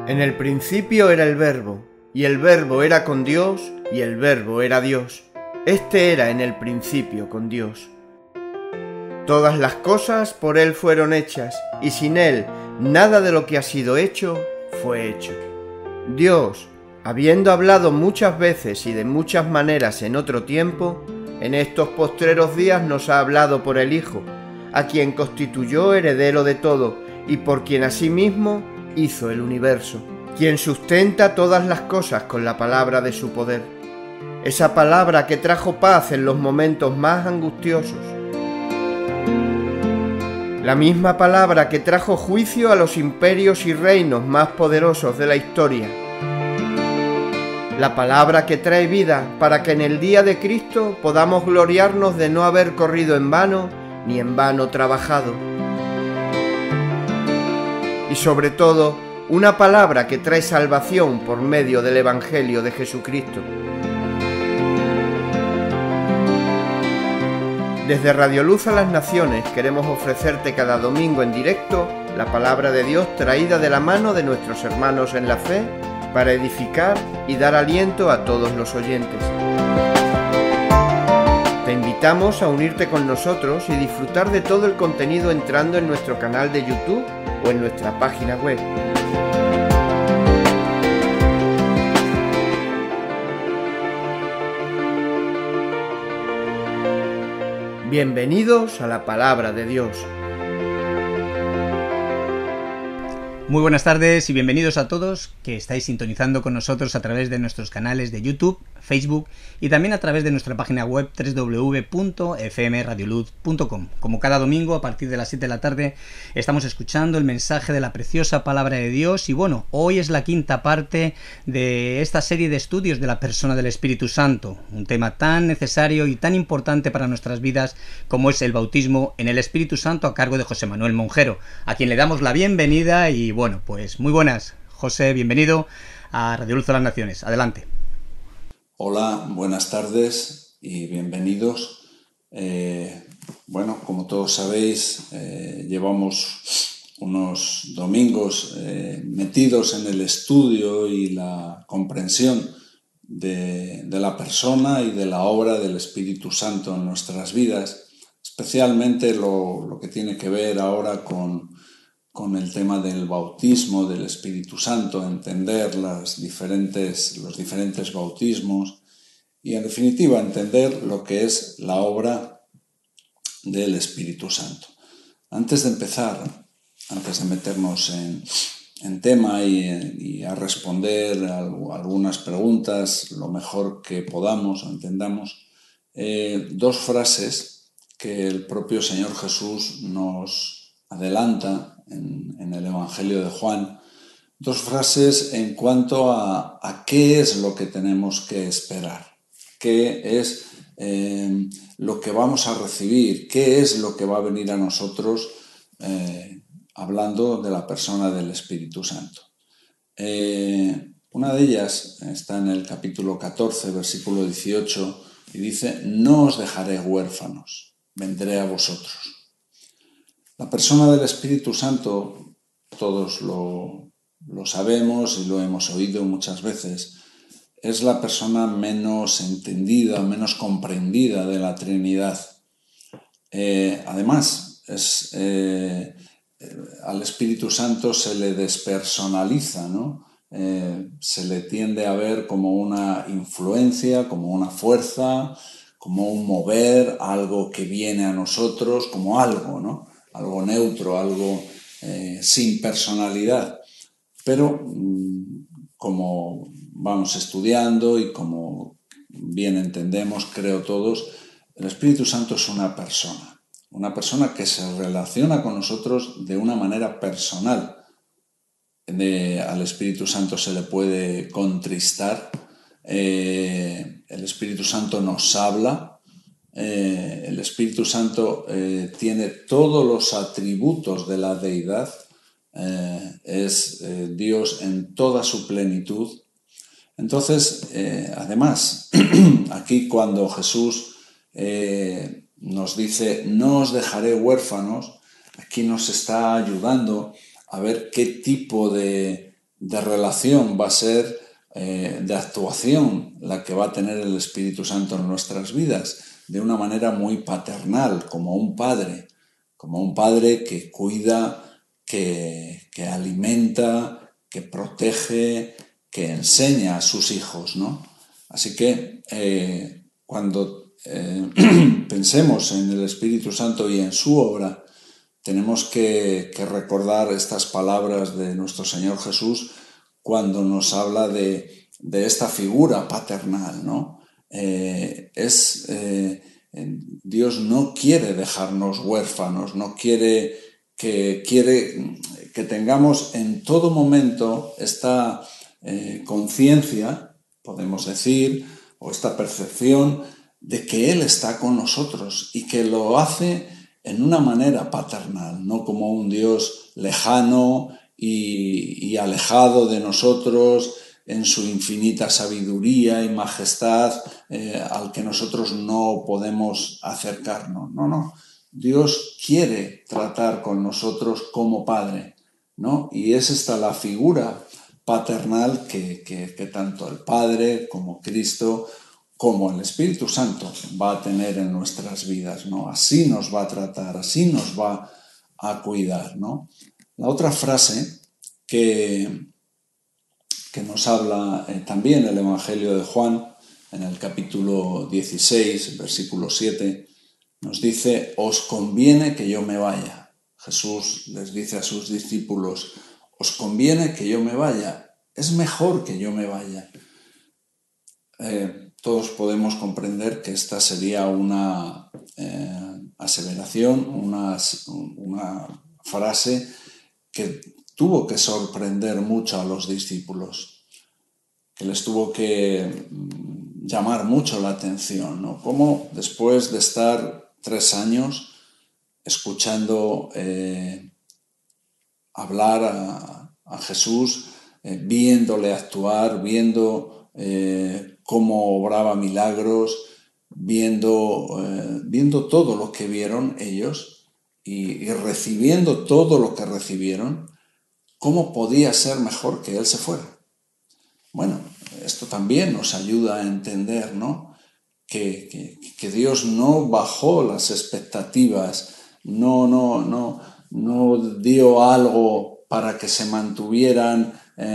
En el principio era el Verbo, y el Verbo era con Dios, y el Verbo era Dios. Este era en el principio con Dios. Todas las cosas por Él fueron hechas, y sin Él nada de lo que ha sido hecho fue hecho. Dios, habiendo hablado muchas veces y de muchas maneras en otro tiempo, en estos postreros días nos ha hablado por el Hijo, a quien constituyó heredero de todo, y por quien asimismo hizo el universo, quien sustenta todas las cosas con la palabra de su poder. Esa palabra que trajo paz en los momentos más angustiosos. La misma palabra que trajo juicio a los imperios y reinos más poderosos de la historia. La palabra que trae vida para que en el día de Cristo podamos gloriarnos de no haber corrido en vano ni en vano trabajado. Y sobre todo, una palabra que trae salvación por medio del Evangelio de Jesucristo. Desde Radio Luz a las Naciones queremos ofrecerte cada domingo en directo la palabra de Dios traída de la mano de nuestros hermanos en la fe para edificar y dar aliento a todos los oyentes. Te invitamos a unirte con nosotros y disfrutar de todo el contenido entrando en nuestro canal de YouTube o en nuestra página web. Bienvenidos a la Palabra de Dios. Muy buenas tardes y bienvenidos a todos que estáis sintonizando con nosotros a través de nuestros canales de YouTube, Facebook y también a través de nuestra página web www.fmradioluz.com. Como cada domingo a partir de las 7 de la tarde estamos escuchando el mensaje de la preciosa palabra de Dios y bueno, hoy es la quinta parte de esta serie de estudios de la persona del Espíritu Santo, un tema tan necesario y tan importante para nuestras vidas como es el bautismo en el Espíritu Santo a cargo de José Manuel Monjero, a quien le damos la bienvenida y bueno, pues muy buenas, José, bienvenido a Radio Luz de las Naciones. Adelante. Hola, buenas tardes y bienvenidos. Bueno, como todos sabéis, llevamos unos domingos metidos en el estudio y la comprensión de la persona y de la obra del Espíritu Santo en nuestras vidas, especialmente lo que tiene que ver ahora con el tema del bautismo del Espíritu Santo, entender los diferentes bautismos y, en definitiva, entender lo que es la obra del Espíritu Santo. Antes de empezar, antes de meternos en tema y a responder algunas preguntas lo mejor que podamos o entendamos, dos frases que el propio Señor Jesús nos adelanta en el Evangelio de Juan, dos frases en cuanto a qué es lo que tenemos que esperar, qué es lo que vamos a recibir, qué es lo que va a venir a nosotros hablando de la persona del Espíritu Santo. Una de ellas está en el capítulo 14, versículo 18, y dice: «No os dejaré huérfanos, vendré a vosotros». La persona del Espíritu Santo, todos lo sabemos y lo hemos oído muchas veces, es la persona menos entendida, menos comprendida de la Trinidad. Además, al Espíritu Santo se le despersonaliza, ¿no? Se le tiende a ver como una influencia, como una fuerza, como un mover, algo que viene a nosotros, como algo, ¿no? Algo neutro, algo sin personalidad. Pero como vamos estudiando y como bien entendemos, creo todos, el Espíritu Santo es una persona que se relaciona con nosotros de una manera personal. Al Espíritu Santo se le puede contristar, el Espíritu Santo nos habla. El Espíritu Santo tiene todos los atributos de la deidad, es Dios en toda su plenitud. Entonces, además, aquí cuando Jesús nos dice «no os dejaré huérfanos», aquí nos está ayudando a ver qué tipo de de relación, va a ser de actuación la que va a tener el Espíritu Santo en nuestras vidas, de una manera muy paternal, como un padre que cuida, que alimenta, que protege, que enseña a sus hijos, ¿no? Así que cuando pensemos en el Espíritu Santo y en su obra, tenemos que recordar estas palabras de nuestro Señor Jesús cuando nos habla de esta figura paternal, ¿no? Dios no quiere dejarnos huérfanos, no quiere que tengamos en todo momento esta conciencia, podemos decir, o esta percepción de que Él está con nosotros y que lo hace en una manera paternal, no como un Dios lejano y alejado de nosotros en su infinita sabiduría y majestad al que nosotros no podemos acercarnos. No. Dios quiere tratar con nosotros como Padre, ¿no? Y es esta la figura paternal que tanto el Padre como Cristo como el Espíritu Santo va a tener en nuestras vidas, ¿no? Así nos va a tratar, así nos va a cuidar, ¿no? La otra frase que nos habla también el Evangelio de Juan, en el capítulo 16, versículo 7, nos dice: os conviene que yo me vaya. Jesús les dice a sus discípulos: os conviene que yo me vaya, es mejor que yo me vaya. Todos podemos comprender que esta sería una aseveración, una frase que tuvo que sorprender mucho a los discípulos, que les tuvo que llamar mucho la atención, ¿no? Cómo después de estar 3 años escuchando hablar a Jesús, viéndole actuar, viendo cómo obraba milagros, viendo todo lo que vieron ellos y recibiendo todo lo que recibieron, ¿cómo podía ser mejor que Él se fuera? Bueno, esto también nos ayuda a entender, ¿no? Que Dios no bajó las expectativas, no dio algo para que se mantuvieran,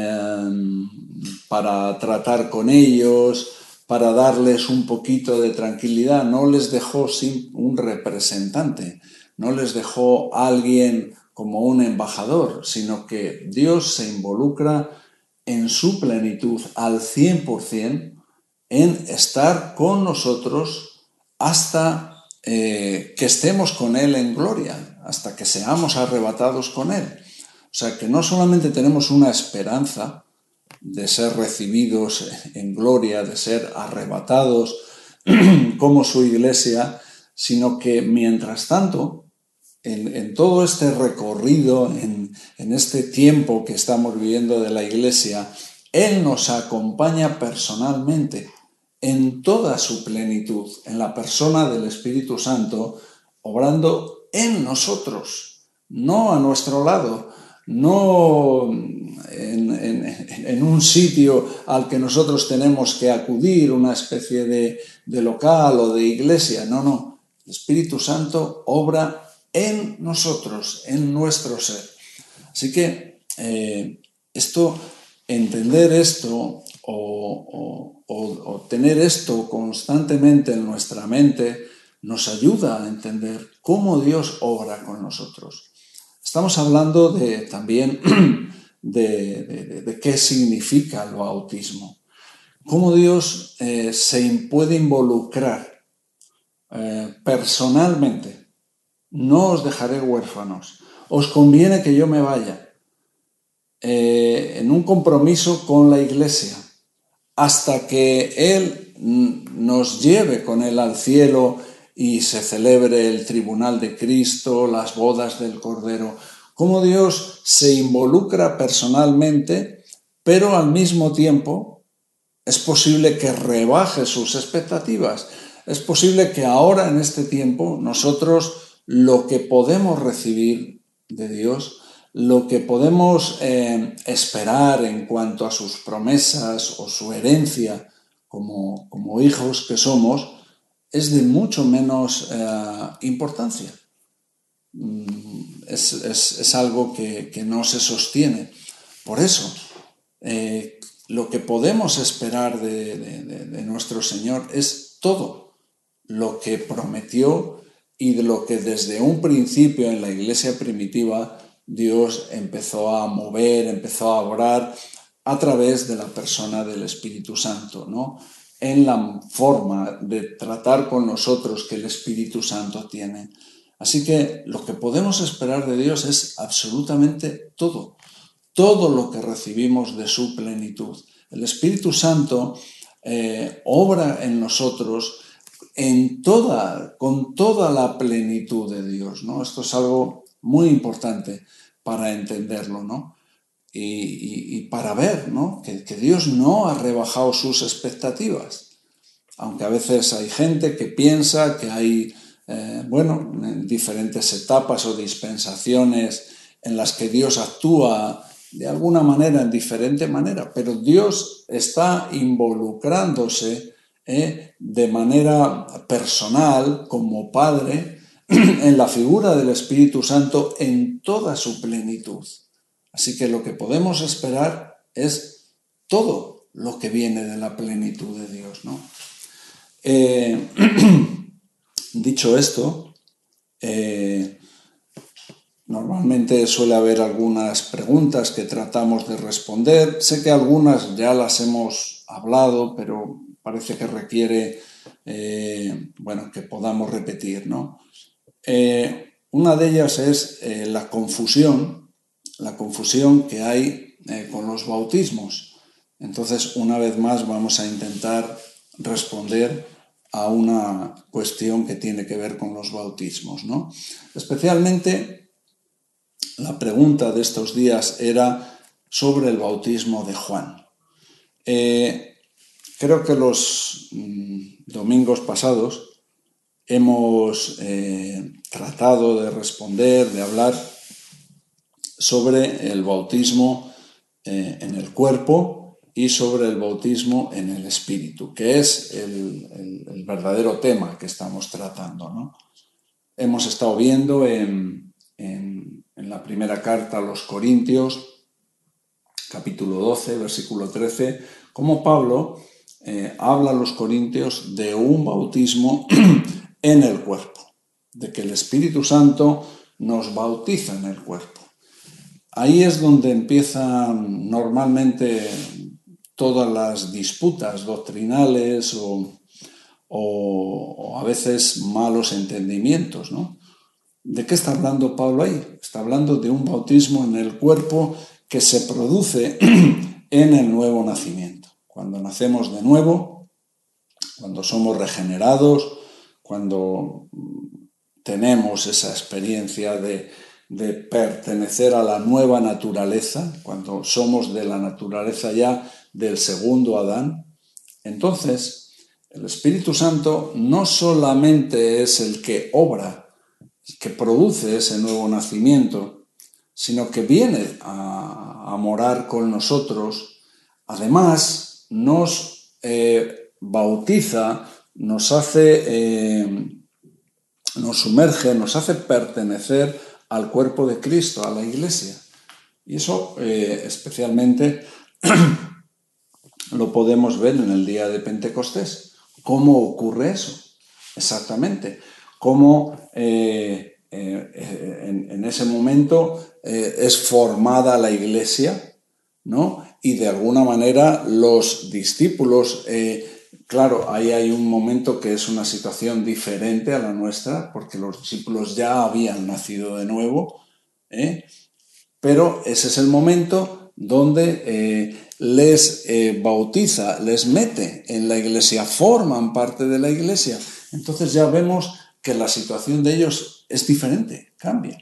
para tratar con ellos, para darles un poquito de tranquilidad. No les dejó un representante, no les dejó alguien como un embajador, sino que Dios se involucra en su plenitud al 100% en estar con nosotros hasta que estemos con Él en gloria, hasta que seamos arrebatados con Él. O sea que no solamente tenemos una esperanza de ser recibidos en gloria, de ser arrebatados como su iglesia, sino que mientras tanto, en todo este recorrido, en este tiempo que estamos viviendo de la iglesia, Él nos acompaña personalmente en toda su plenitud, en la persona del Espíritu Santo, obrando en nosotros, no a nuestro lado, no en un sitio al que nosotros tenemos que acudir, una especie de local o de iglesia. No. El Espíritu Santo obra en nosotros, en nuestro ser. Así que entender esto o tener esto constantemente en nuestra mente nos ayuda a entender cómo Dios obra con nosotros. Estamos hablando también de qué significa el bautismo, cómo Dios se puede involucrar personalmente. No os dejaré huérfanos, os conviene que yo me vaya, en un compromiso con la iglesia, hasta que Él nos lleve con Él al cielo y se celebre el tribunal de Cristo, las bodas del Cordero. Cómo Dios se involucra personalmente, pero al mismo tiempo es posible que rebaje sus expectativas. Es posible que ahora, en este tiempo, nosotros lo que podemos recibir de Dios lo que podemos esperar en cuanto a sus promesas o su herencia como hijos que somos es de mucho menos importancia. Es algo que no se sostiene. Por eso, lo que podemos esperar de nuestro Señor es todo lo que prometió y de lo que desde un principio en la iglesia primitiva Dios empezó a mover, empezó a obrar a través de la persona del Espíritu Santo, ¿no? En la forma de tratar con nosotros que el Espíritu Santo tiene. Así que lo que podemos esperar de Dios es absolutamente todo lo que recibimos de su plenitud. El Espíritu Santo obra en nosotros con toda la plenitud de Dios, ¿no? Esto es algo muy importante para entenderlo, ¿no? Y para ver, ¿no? que Dios no ha rebajado sus expectativas. Aunque a veces hay gente que piensa que hay, diferentes etapas o dispensaciones en las que Dios actúa de alguna manera, en diferente manera, pero Dios está involucrándose de manera personal, como Padre, en la figura del Espíritu Santo en toda su plenitud. Así que lo que podemos esperar es todo lo que viene de la plenitud de Dios, ¿no? Dicho esto, normalmente suele haber algunas preguntas que tratamos de responder. Sé que algunas ya las hemos hablado, pero parece que requiere que podamos repetir, ¿no? Una de ellas es la confusión que hay con los bautismos. Entonces, una vez más, vamos a intentar responder a una cuestión que tiene que ver con los bautismos, ¿no? Especialmente, la pregunta de estos días era sobre el bautismo de Juan. Creo que los domingos pasados hemos tratado de responder, de hablar sobre el bautismo en el cuerpo y sobre el bautismo en el espíritu, que es el verdadero tema que estamos tratando, ¿no? Hemos estado viendo en la primera carta a los Corintios, capítulo 12, versículo 13, cómo Pablo habla a los corintios de un bautismo en el cuerpo, de que el Espíritu Santo nos bautiza en el cuerpo. Ahí es donde empiezan normalmente todas las disputas doctrinales o a veces malos entendimientos, ¿no? ¿De qué está hablando Pablo ahí? Está hablando de un bautismo en el cuerpo que se produce en el nuevo nacimiento. Cuando nacemos de nuevo, cuando somos regenerados, cuando tenemos esa experiencia de pertenecer a la nueva naturaleza, cuando somos de la naturaleza ya del segundo Adán, entonces el Espíritu Santo no solamente es el que obra, que produce ese nuevo nacimiento, sino que viene a morar con nosotros. Además, nos bautiza, nos sumerge, nos hace pertenecer al cuerpo de Cristo, a la Iglesia. Y eso especialmente lo podemos ver en el día de Pentecostés. ¿Cómo ocurre eso? Exactamente. Cómo en ese momento es formada la Iglesia, ¿no? Y de alguna manera los discípulos, claro, ahí hay un momento que es una situación diferente a la nuestra, porque los discípulos ya habían nacido de nuevo, pero ese es el momento donde les bautiza, les mete en la Iglesia, forman parte de la Iglesia. Entonces ya vemos que la situación de ellos es diferente, cambia.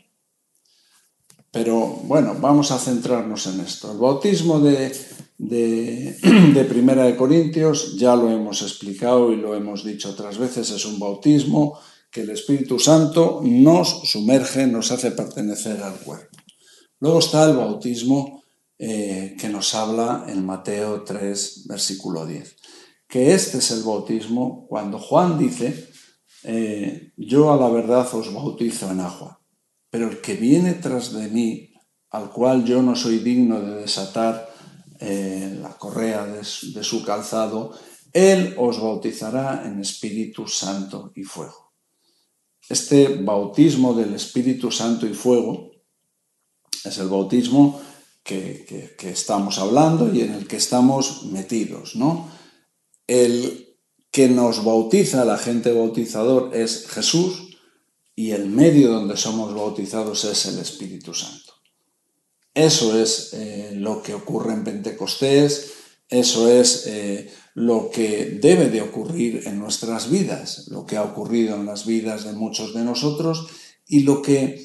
Pero bueno, vamos a centrarnos en esto. El bautismo de Primera de Corintios ya lo hemos explicado y lo hemos dicho otras veces, es un bautismo que el Espíritu Santo nos sumerge, nos hace pertenecer al cuerpo. Luego está el bautismo que nos habla en Mateo 3, versículo 10. Que este es el bautismo cuando Juan dice, yo a la verdad os bautizo en agua, pero el que viene tras de mí, al cual yo no soy digno de desatar la correa de su calzado, él os bautizará en Espíritu Santo y fuego. Este bautismo del Espíritu Santo y fuego es el bautismo que estamos hablando y en el que estamos metidos, ¿no? El que nos bautiza, el agente bautizador, es Jesús, y el medio donde somos bautizados es el Espíritu Santo. Eso es lo que ocurre en Pentecostés, eso es lo que debe de ocurrir en nuestras vidas, lo que ha ocurrido en las vidas de muchos de nosotros y lo que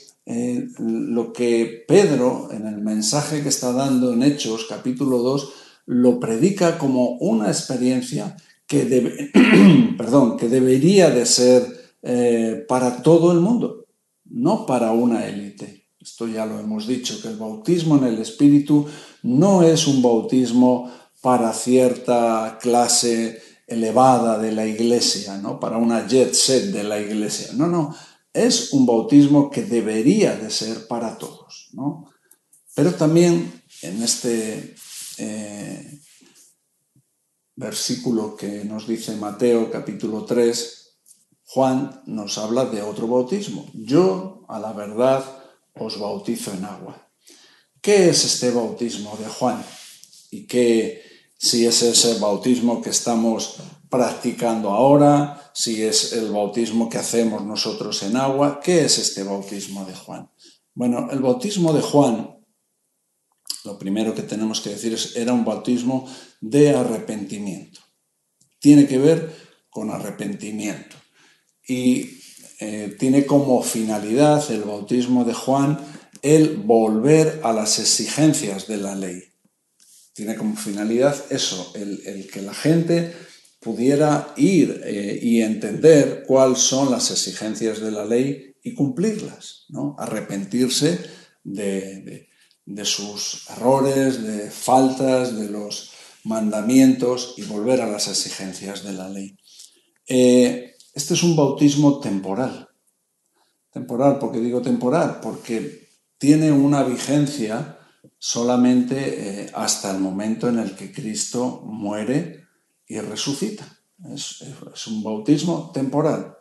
Pedro, en el mensaje que está dando en Hechos, capítulo 2, lo predica como una experiencia que debería de ser para todo el mundo, no para una élite. Esto ya lo hemos dicho, que el bautismo en el Espíritu no es un bautismo para cierta clase elevada de la Iglesia, ¿no? Para una jet set de la Iglesia. No, es un bautismo que debería de ser para todos, ¿no? Pero también en este versículo que nos dice Mateo capítulo 3, Juan nos habla de otro bautismo. Yo, a la verdad, os bautizo en agua. ¿Qué es este bautismo de Juan? Y si es ese bautismo que estamos practicando ahora, si es el bautismo que hacemos nosotros en agua, ¿qué es este bautismo de Juan? Bueno, el bautismo de Juan, lo primero que tenemos que decir era un bautismo de arrepentimiento. Tiene que ver con arrepentimiento. Y tiene como finalidad el bautismo de Juan el volver a las exigencias de la ley. Tiene como finalidad eso, el que la gente pudiera ir y entender cuáles son las exigencias de la ley y cumplirlas, ¿no? Arrepentirse de sus errores, de faltas, de los mandamientos y volver a las exigencias de la ley. Este es un bautismo temporal. Temporal, ¿por qué digo temporal? Porque tiene una vigencia solamente hasta el momento en el que Cristo muere y resucita. Es un bautismo temporal.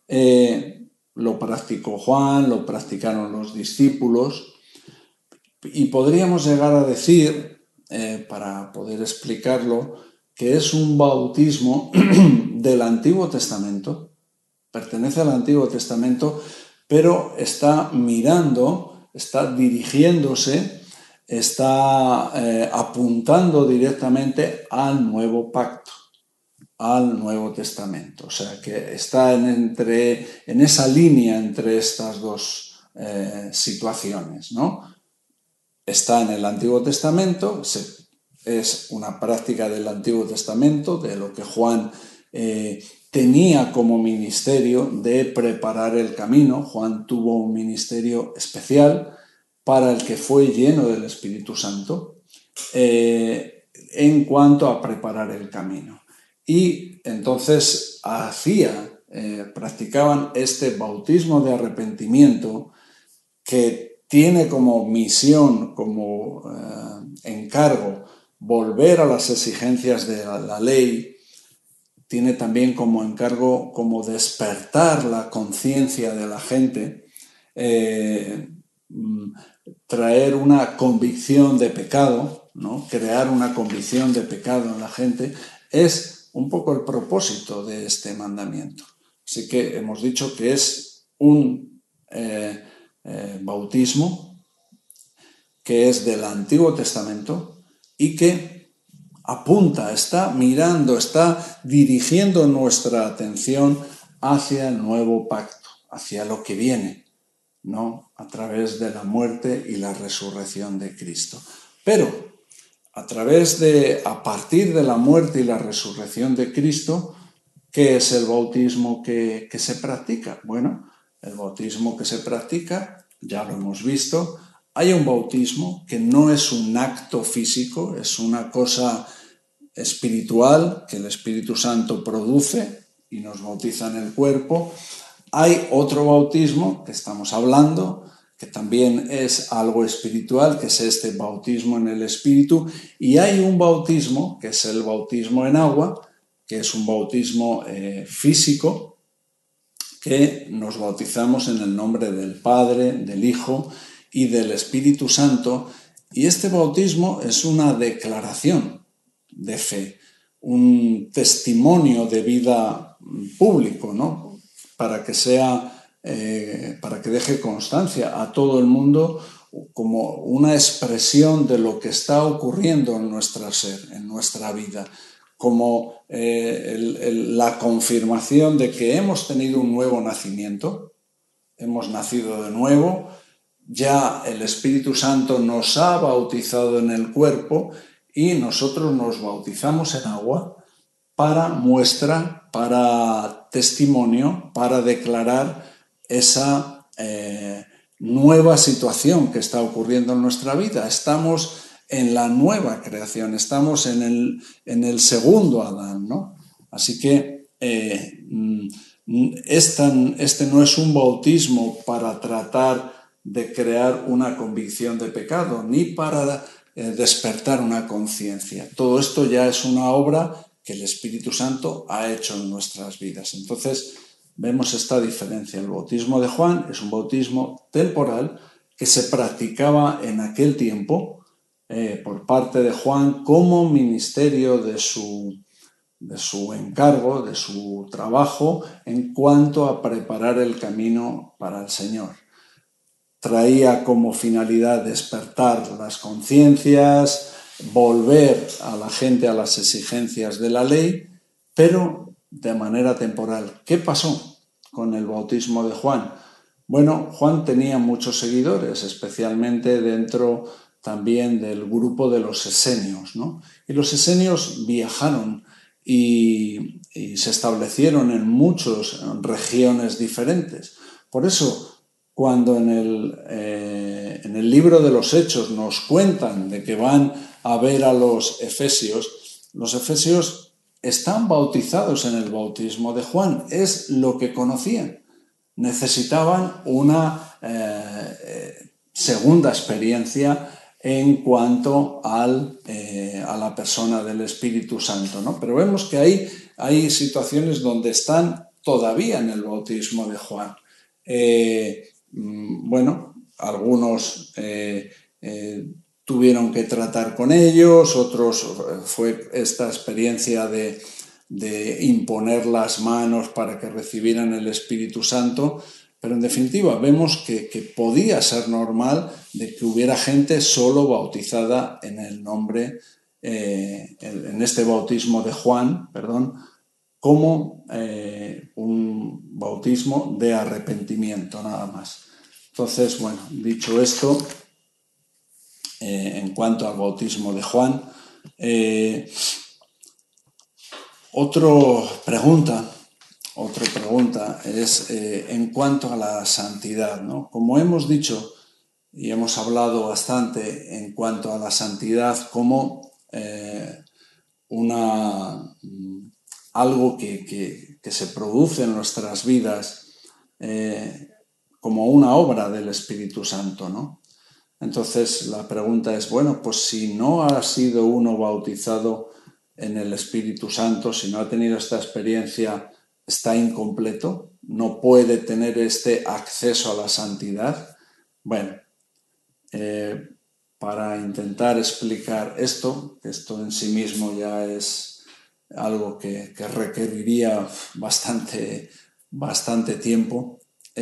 Lo practicó Juan, lo practicaron los discípulos y podríamos llegar a decir, para poder explicarlo, que es un bautismo del Antiguo Testamento, pertenece al Antiguo Testamento, pero está mirando, está dirigiéndose, está apuntando directamente al Nuevo Pacto, al Nuevo Testamento. O sea, que está en esa línea entre estas dos situaciones, ¿no? Está en el Antiguo Testamento, es una práctica del Antiguo Testamento, de lo que Juan tenía como ministerio de preparar el camino. Juan tuvo un ministerio especial para el que fue lleno del Espíritu Santo en cuanto a preparar el camino. Y entonces practicaban este bautismo de arrepentimiento que tiene como misión, como encargo, volver a las exigencias de la ley. Tiene también como encargo como despertar la conciencia de la gente, traer una convicción de pecado, ¿no? Crear una convicción de pecado en la gente, es un poco el propósito de este mandamiento. Así que hemos dicho que es un bautismo que es del Antiguo Testamento y que apunta, está mirando, está dirigiendo nuestra atención hacia el nuevo pacto, hacia lo que viene, ¿no? A través de la muerte y la resurrección de Cristo. Pero a partir de la muerte y la resurrección de Cristo, ¿qué es el bautismo que se practica? Bueno, el bautismo que se practica, ya lo hemos visto, hay un bautismo que no es un acto físico, es una cosa espiritual que el Espíritu Santo produce y nos bautiza en el cuerpo. Hay otro bautismo que estamos hablando, que también es algo espiritual, que es este bautismo en el Espíritu, y hay un bautismo, que es el bautismo en agua, que es un bautismo físico, que nos bautizamos en el nombre del Padre, del Hijo y del Espíritu Santo, y este bautismo es una declaración de fe, un testimonio de vida público, ¿no? Para que deje constancia a todo el mundo como una expresión de lo que está ocurriendo en nuestro ser, en nuestra vida, como la confirmación de que hemos tenido un nuevo nacimiento, hemos nacido de nuevo, ya el Espíritu Santo nos ha bautizado en el cuerpo y nosotros nos bautizamos en agua para muestra, para testimonio, para declarar esa nueva situación que está ocurriendo en nuestra vida. Estamos en la nueva creación, estamos en el segundo Adán, ¿no? Así que este no es un bautismo para tratar de crear una convicción de pecado, ni para despertar una conciencia. Todo esto ya es una obra que el Espíritu Santo ha hecho en nuestras vidas. Entonces, vemos esta diferencia. El bautismo de Juan es un bautismo temporal que se practicaba en aquel tiempo por parte de Juan como ministerio de su encargo, de su trabajo en cuanto a preparar el camino para el Señor. Traía como finalidad despertar las conciencias, volver a la gente a las exigencias de la ley, pero de manera temporal. ¿Qué pasó con el bautismo de Juan? Bueno, Juan tenía muchos seguidores, especialmente dentro también del grupo de los esenios, ¿no? Y los esenios viajaron y se establecieron en muchas regiones diferentes. Por eso, cuando en el libro de los Hechos nos cuentan de que van a ver a los efesios están bautizados en el bautismo de Juan, es lo que conocían. Necesitaban una segunda experiencia en cuanto a la persona del Espíritu Santo, ¿no? Pero vemos que hay situaciones donde están todavía en el bautismo de Juan. Bueno, algunos tuvieron que tratar con ellos, otros fue esta experiencia de imponer las manos para que recibieran el Espíritu Santo, pero en definitiva vemos que podía ser normal de que hubiera gente solo bautizada en el nombre, en este bautismo de Juan, como un bautismo de arrepentimiento, nada más. Entonces, bueno, dicho esto, en cuanto al bautismo de Juan, otra pregunta es en cuanto a la santidad, ¿no? Como hemos dicho y hemos hablado bastante en cuanto a la santidad como algo que se produce en nuestras vidas como una obra del Espíritu Santo, ¿no? Entonces la pregunta es, bueno, pues si no ha sido uno bautizado en el Espíritu Santo, si no ha tenido esta experiencia, ¿está incompleto? ¿No puede tener este acceso a la santidad? Bueno, para intentar explicar esto en sí mismo ya es algo que requeriría bastante tiempo.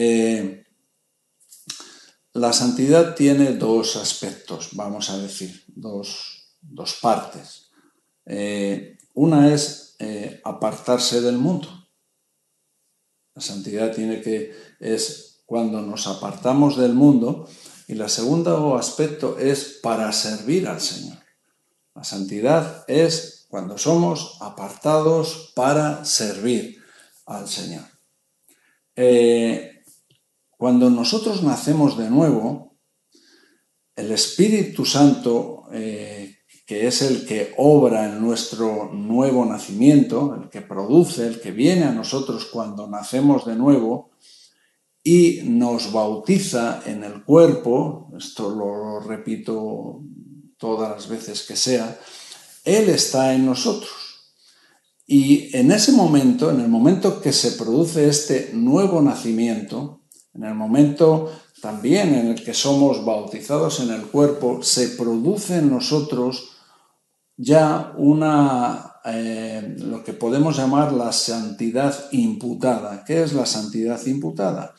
La santidad tiene dos aspectos, vamos a decir, dos partes. Una es apartarse del mundo. La santidad es cuando nos apartamos del mundo, y el segundo aspecto es para servir al Señor. La santidad es cuando somos apartados para servir al Señor. Cuando nosotros nacemos de nuevo, el Espíritu Santo, que es el que obra en nuestro nuevo nacimiento, el que produce, el que viene a nosotros cuando nacemos de nuevo y nos bautiza en el cuerpo, esto lo repito todas las veces que sea, Él está en nosotros. Y en ese momento, en el momento que se produce este nuevo nacimiento, en el momento también en el que somos bautizados en el cuerpo, se produce en nosotros ya lo que podemos llamar la santidad imputada. ¿Qué es la santidad imputada?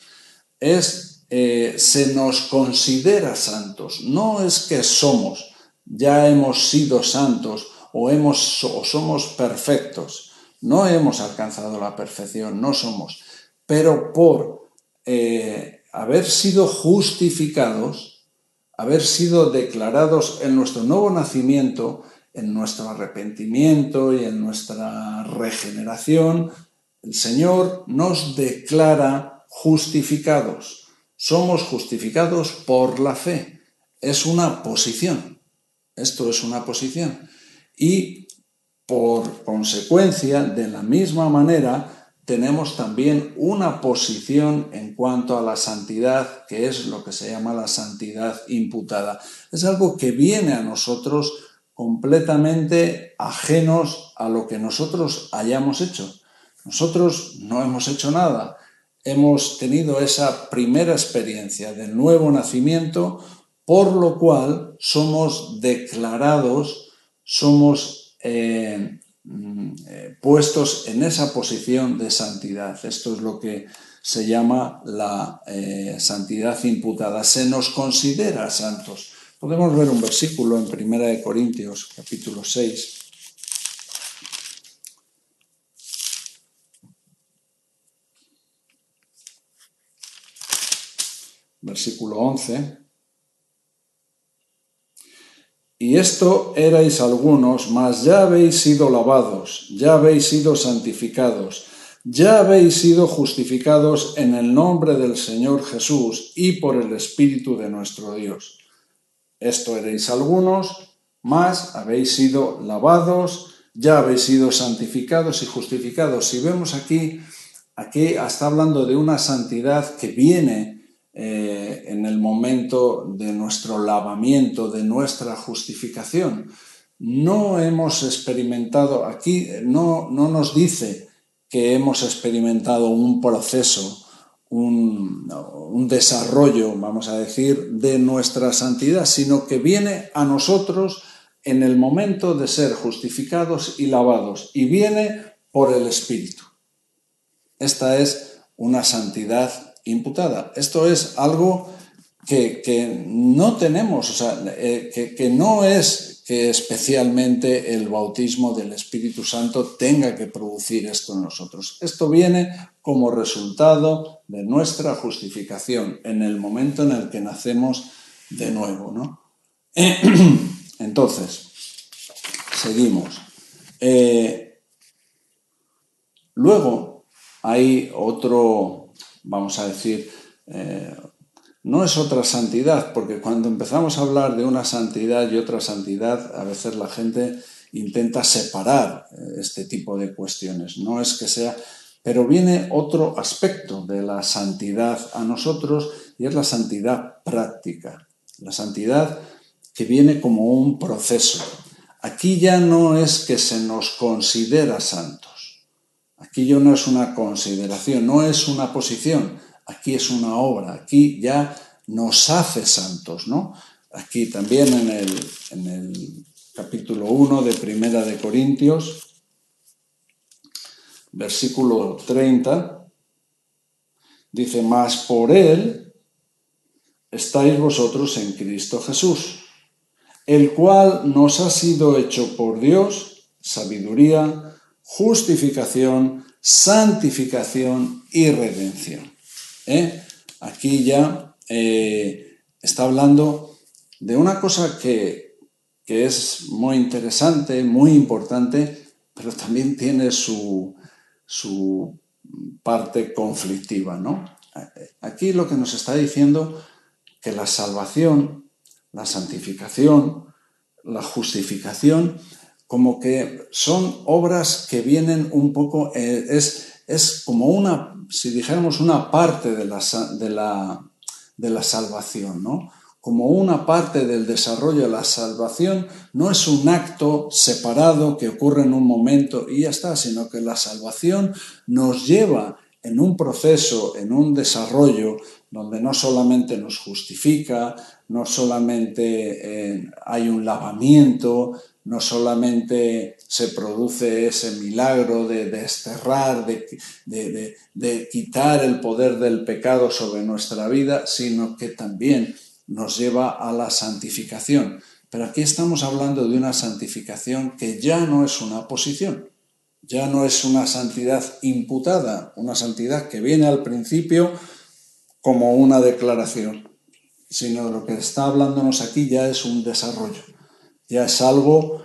Se nos considera santos, no es que ya hemos sido santos o somos perfectos, no hemos alcanzado la perfección, no somos, pero por haber sido justificados, haber sido declarados en nuestro nuevo nacimiento, en nuestro arrepentimiento y en nuestra regeneración, el Señor nos declara justificados. Somos justificados por la fe. Es una posición. Esto es una posición. Y por consecuencia, de la misma manera, tenemos también una posición en cuanto a la santidad, que es lo que se llama la santidad imputada. Es algo que viene a nosotros completamente ajenos a lo que nosotros hayamos hecho. Nosotros no hemos hecho nada. Hemos tenido esa primera experiencia del nuevo nacimiento, por lo cual somos declarados, somos puestos en esa posición de santidad. Esto es lo que se llama la santidad imputada. Se nos considera santos. Podemos ver un versículo en 1 Corintios, capítulo 6. Versículo 11. Y esto erais algunos, mas ya habéis sido lavados, ya habéis sido santificados, ya habéis sido justificados en el nombre del Señor Jesús y por el Espíritu de nuestro Dios. Esto erais algunos, mas habéis sido lavados, ya habéis sido santificados y justificados. Si vemos aquí está hablando de una santidad que viene en el momento de nuestro lavamiento, de nuestra justificación. No hemos experimentado, aquí no nos dice que hemos experimentado un proceso, un desarrollo, vamos a decir, de nuestra santidad, sino que viene a nosotros en el momento de ser justificados y lavados, y viene por el Espíritu. Esta es una santidad imputada. Esto es algo que no tenemos, o sea, que no es que especialmente el bautismo del Espíritu Santo tenga que producir esto en nosotros. Esto viene como resultado de nuestra justificación en el momento en el que nacemos de nuevo, ¿no? Entonces, seguimos. Luego hay otro, vamos a decir, no es otra santidad, porque cuando empezamos a hablar de una santidad y otra santidad, a veces la gente intenta separar este tipo de cuestiones. No es que sea, pero viene otro aspecto de la santidad a nosotros y es la santidad práctica. La santidad que viene como un proceso. Aquí ya no es que se nos considera santos. Aquí ya no es una consideración, no es una posición. Aquí es una obra, aquí ya nos hace santos, ¿no? Aquí también en el capítulo 1 de Primera de Corintios, versículo 30, dice, mas por él estáis vosotros en Cristo Jesús, el cual nos ha sido hecho por Dios sabiduría, justificación, santificación y redención. Aquí ya está hablando de una cosa que es muy interesante, muy importante, pero también tiene su parte conflictiva, ¿no? Aquí lo que nos está diciendo que la salvación la santificación, la justificación, como que son obras que vienen un poco, es como una, si dijéramos, una parte de la salvación, ¿no? Como una parte del desarrollo de la salvación, no es un acto separado que ocurre en un momento y ya está, sino que la salvación nos lleva en un proceso, en un desarrollo, donde no solamente nos justifica, no solamente hay un lavamiento, no solamente se produce ese milagro de desterrar, de quitar el poder del pecado sobre nuestra vida, sino que también nos lleva a la santificación. Pero aquí estamos hablando de una santificación que ya no es una posición, ya no es una santidad imputada, una santidad que viene al principio como una declaración, sino lo que está hablándonos aquí ya es un desarrollo, ya es algo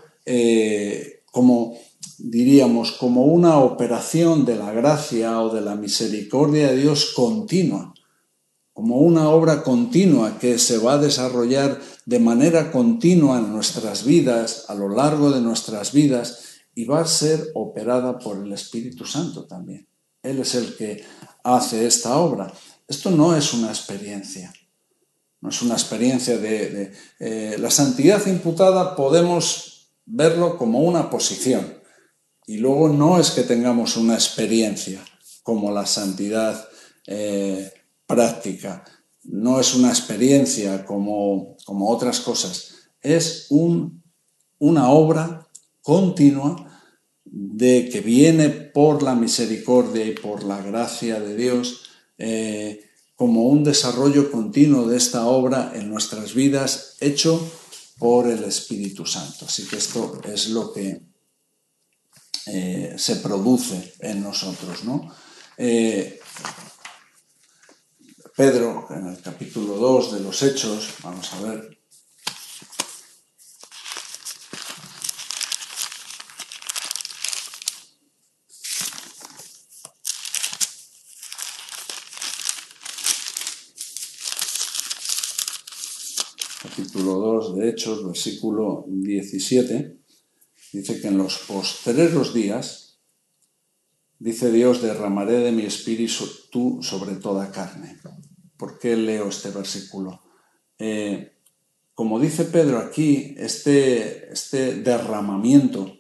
como diríamos, como una operación de la gracia o de la misericordia de Dios continua, como una obra continua que se va a desarrollar de manera continua en nuestras vidas, a lo largo de nuestras vidas, y va a ser operada por el Espíritu Santo también. Él es el que hace esta obra. Esto no es una experiencia. No es una experiencia la santidad imputada podemos verlo como una posición y luego no es que tengamos una experiencia como la santidad práctica, no es una experiencia como otras cosas, es una obra continua que viene por la misericordia y por la gracia de Dios, como un desarrollo continuo de esta obra en nuestras vidas hecho por el Espíritu Santo. Así que esto es lo que se produce en nosotros, ¿no? Pedro, en el capítulo 2 de los Hechos, vamos a ver. Capítulo 2 de Hechos, versículo 17, dice que en los postreros días, dice Dios, derramaré de mi espíritu sobre toda carne. ¿Por qué leo este versículo? Como dice Pedro aquí, este derramamiento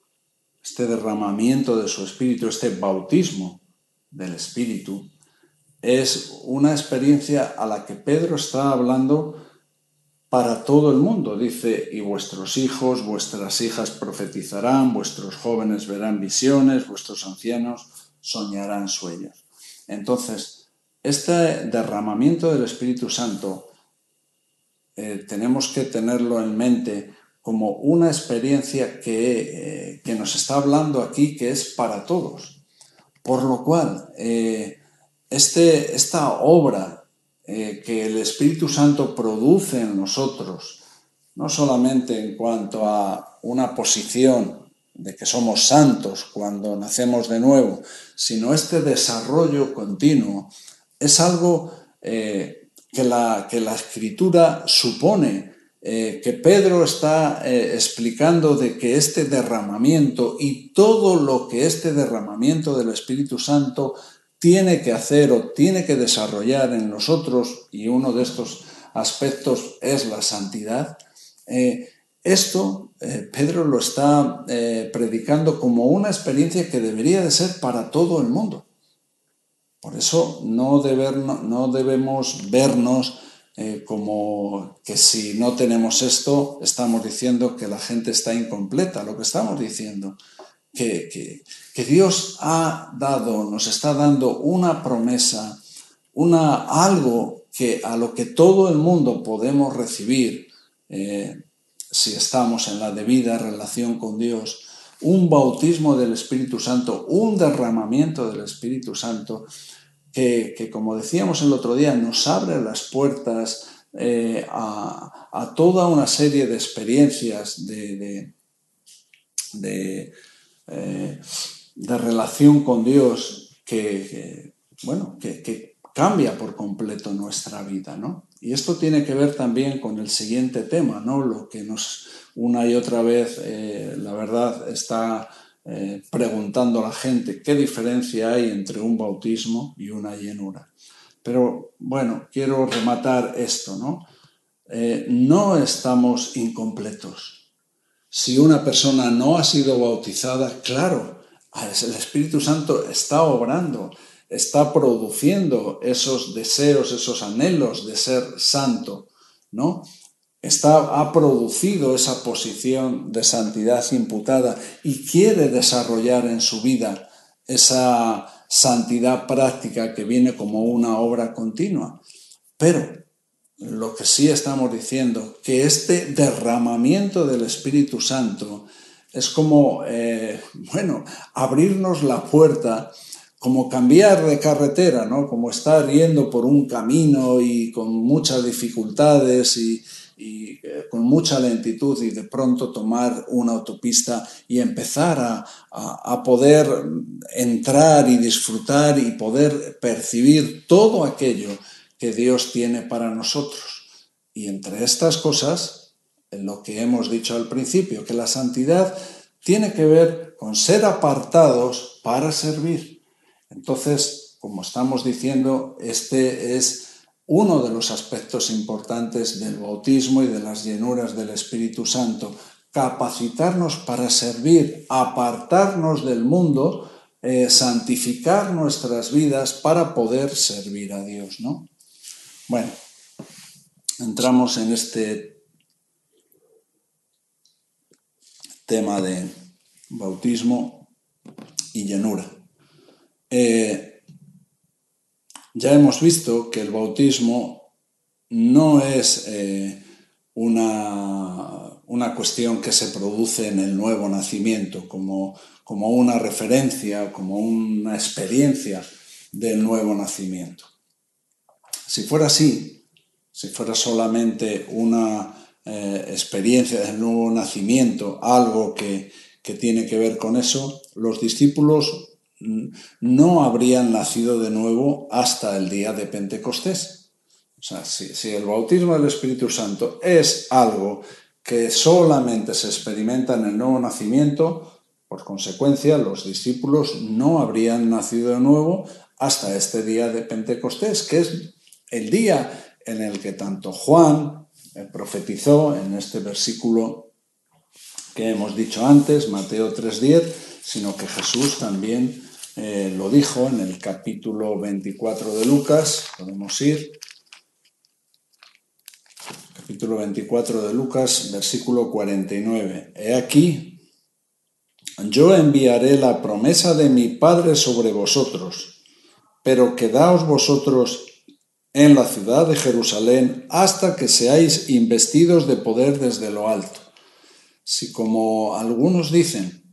de su espíritu, este bautismo del espíritu, es una experiencia a la que Pedro está hablando para todo el mundo. Dice, y vuestros hijos, vuestras hijas profetizarán, vuestros jóvenes verán visiones, vuestros ancianos soñarán sueños. Entonces, este derramamiento del Espíritu Santo tenemos que tenerlo en mente como una experiencia que nos está hablando aquí, que es para todos. Por lo cual, esta obra que el Espíritu Santo produce en nosotros, no solamente en cuanto a una posición de que somos santos cuando nacemos de nuevo, sino este desarrollo continuo, es algo que la Escritura supone, que Pedro está explicando de que este derramamiento y todo lo que este derramamiento del Espíritu Santo tiene que hacer o tiene que desarrollar en nosotros, y uno de estos aspectos es la santidad, Pedro lo está predicando como una experiencia que debería de ser para todo el mundo. Por eso no debemos vernos como que si no tenemos esto, estamos diciendo que la gente está incompleta. Lo que estamos diciendo que Dios nos está dando una promesa, algo a lo que todo el mundo podemos recibir si estamos en la debida relación con Dios, un bautismo del Espíritu Santo, un derramamiento del Espíritu Santo, que como decíamos el otro día, nos abre las puertas a toda una serie de experiencias de relación con Dios que cambia por completo nuestra vida, ¿no? Y esto tiene que ver también con el siguiente tema, ¿no? Lo que nos una y otra vez, la verdad, está preguntando a la gente qué diferencia hay entre un bautismo y una llenura. Pero bueno, quiero rematar esto, ¿no? No estamos incompletos. Si una persona no ha sido bautizada, claro, el Espíritu Santo está obrando, está produciendo esos deseos, esos anhelos de ser santo, ¿no? Ha producido esa posición de santidad imputada y quiere desarrollar en su vida esa santidad práctica que viene como una obra continua. Pero lo que sí estamos diciendo, que este derramamiento del Espíritu Santo es como, abrirnos la puerta, como cambiar de carretera, ¿no? Como estar yendo por un camino y con muchas dificultades y con mucha lentitud y de pronto tomar una autopista y empezar a poder entrar y disfrutar y poder percibir todo aquello que Dios tiene para nosotros. Y entre estas cosas, en lo que hemos dicho al principio, que la santidad tiene que ver con ser apartados para servir. Entonces, como estamos diciendo, este es uno de los aspectos importantes del bautismo y de las llenuras del Espíritu Santo, capacitarnos para servir, apartarnos del mundo, santificar nuestras vidas para poder servir a Dios, ¿no? Bueno, entramos en este tema de bautismo y llenura. Ya hemos visto que el bautismo no es una cuestión que se produce en el nuevo nacimiento, como una referencia, como una experiencia del nuevo nacimiento. Si fuera así, si fuera solamente una experiencia del nuevo nacimiento, algo que tiene que ver con eso, los discípulos no habrían nacido de nuevo hasta el día de Pentecostés. O sea, si el bautismo del Espíritu Santo es algo que solamente se experimenta en el nuevo nacimiento, por consecuencia, los discípulos no habrían nacido de nuevo hasta este día de Pentecostés, que es el día en el que tanto Juan profetizó en este versículo que hemos dicho antes, Mateo 3:10, sino que Jesús también lo dijo en el capítulo 24 de Lucas. Podemos ir. Capítulo 24 de Lucas, versículo 49. He aquí, yo enviaré la promesa de mi Padre sobre vosotros, pero quedaos vosotros en la ciudad de Jerusalén hasta que seáis investidos de poder desde lo alto. Si, como algunos dicen,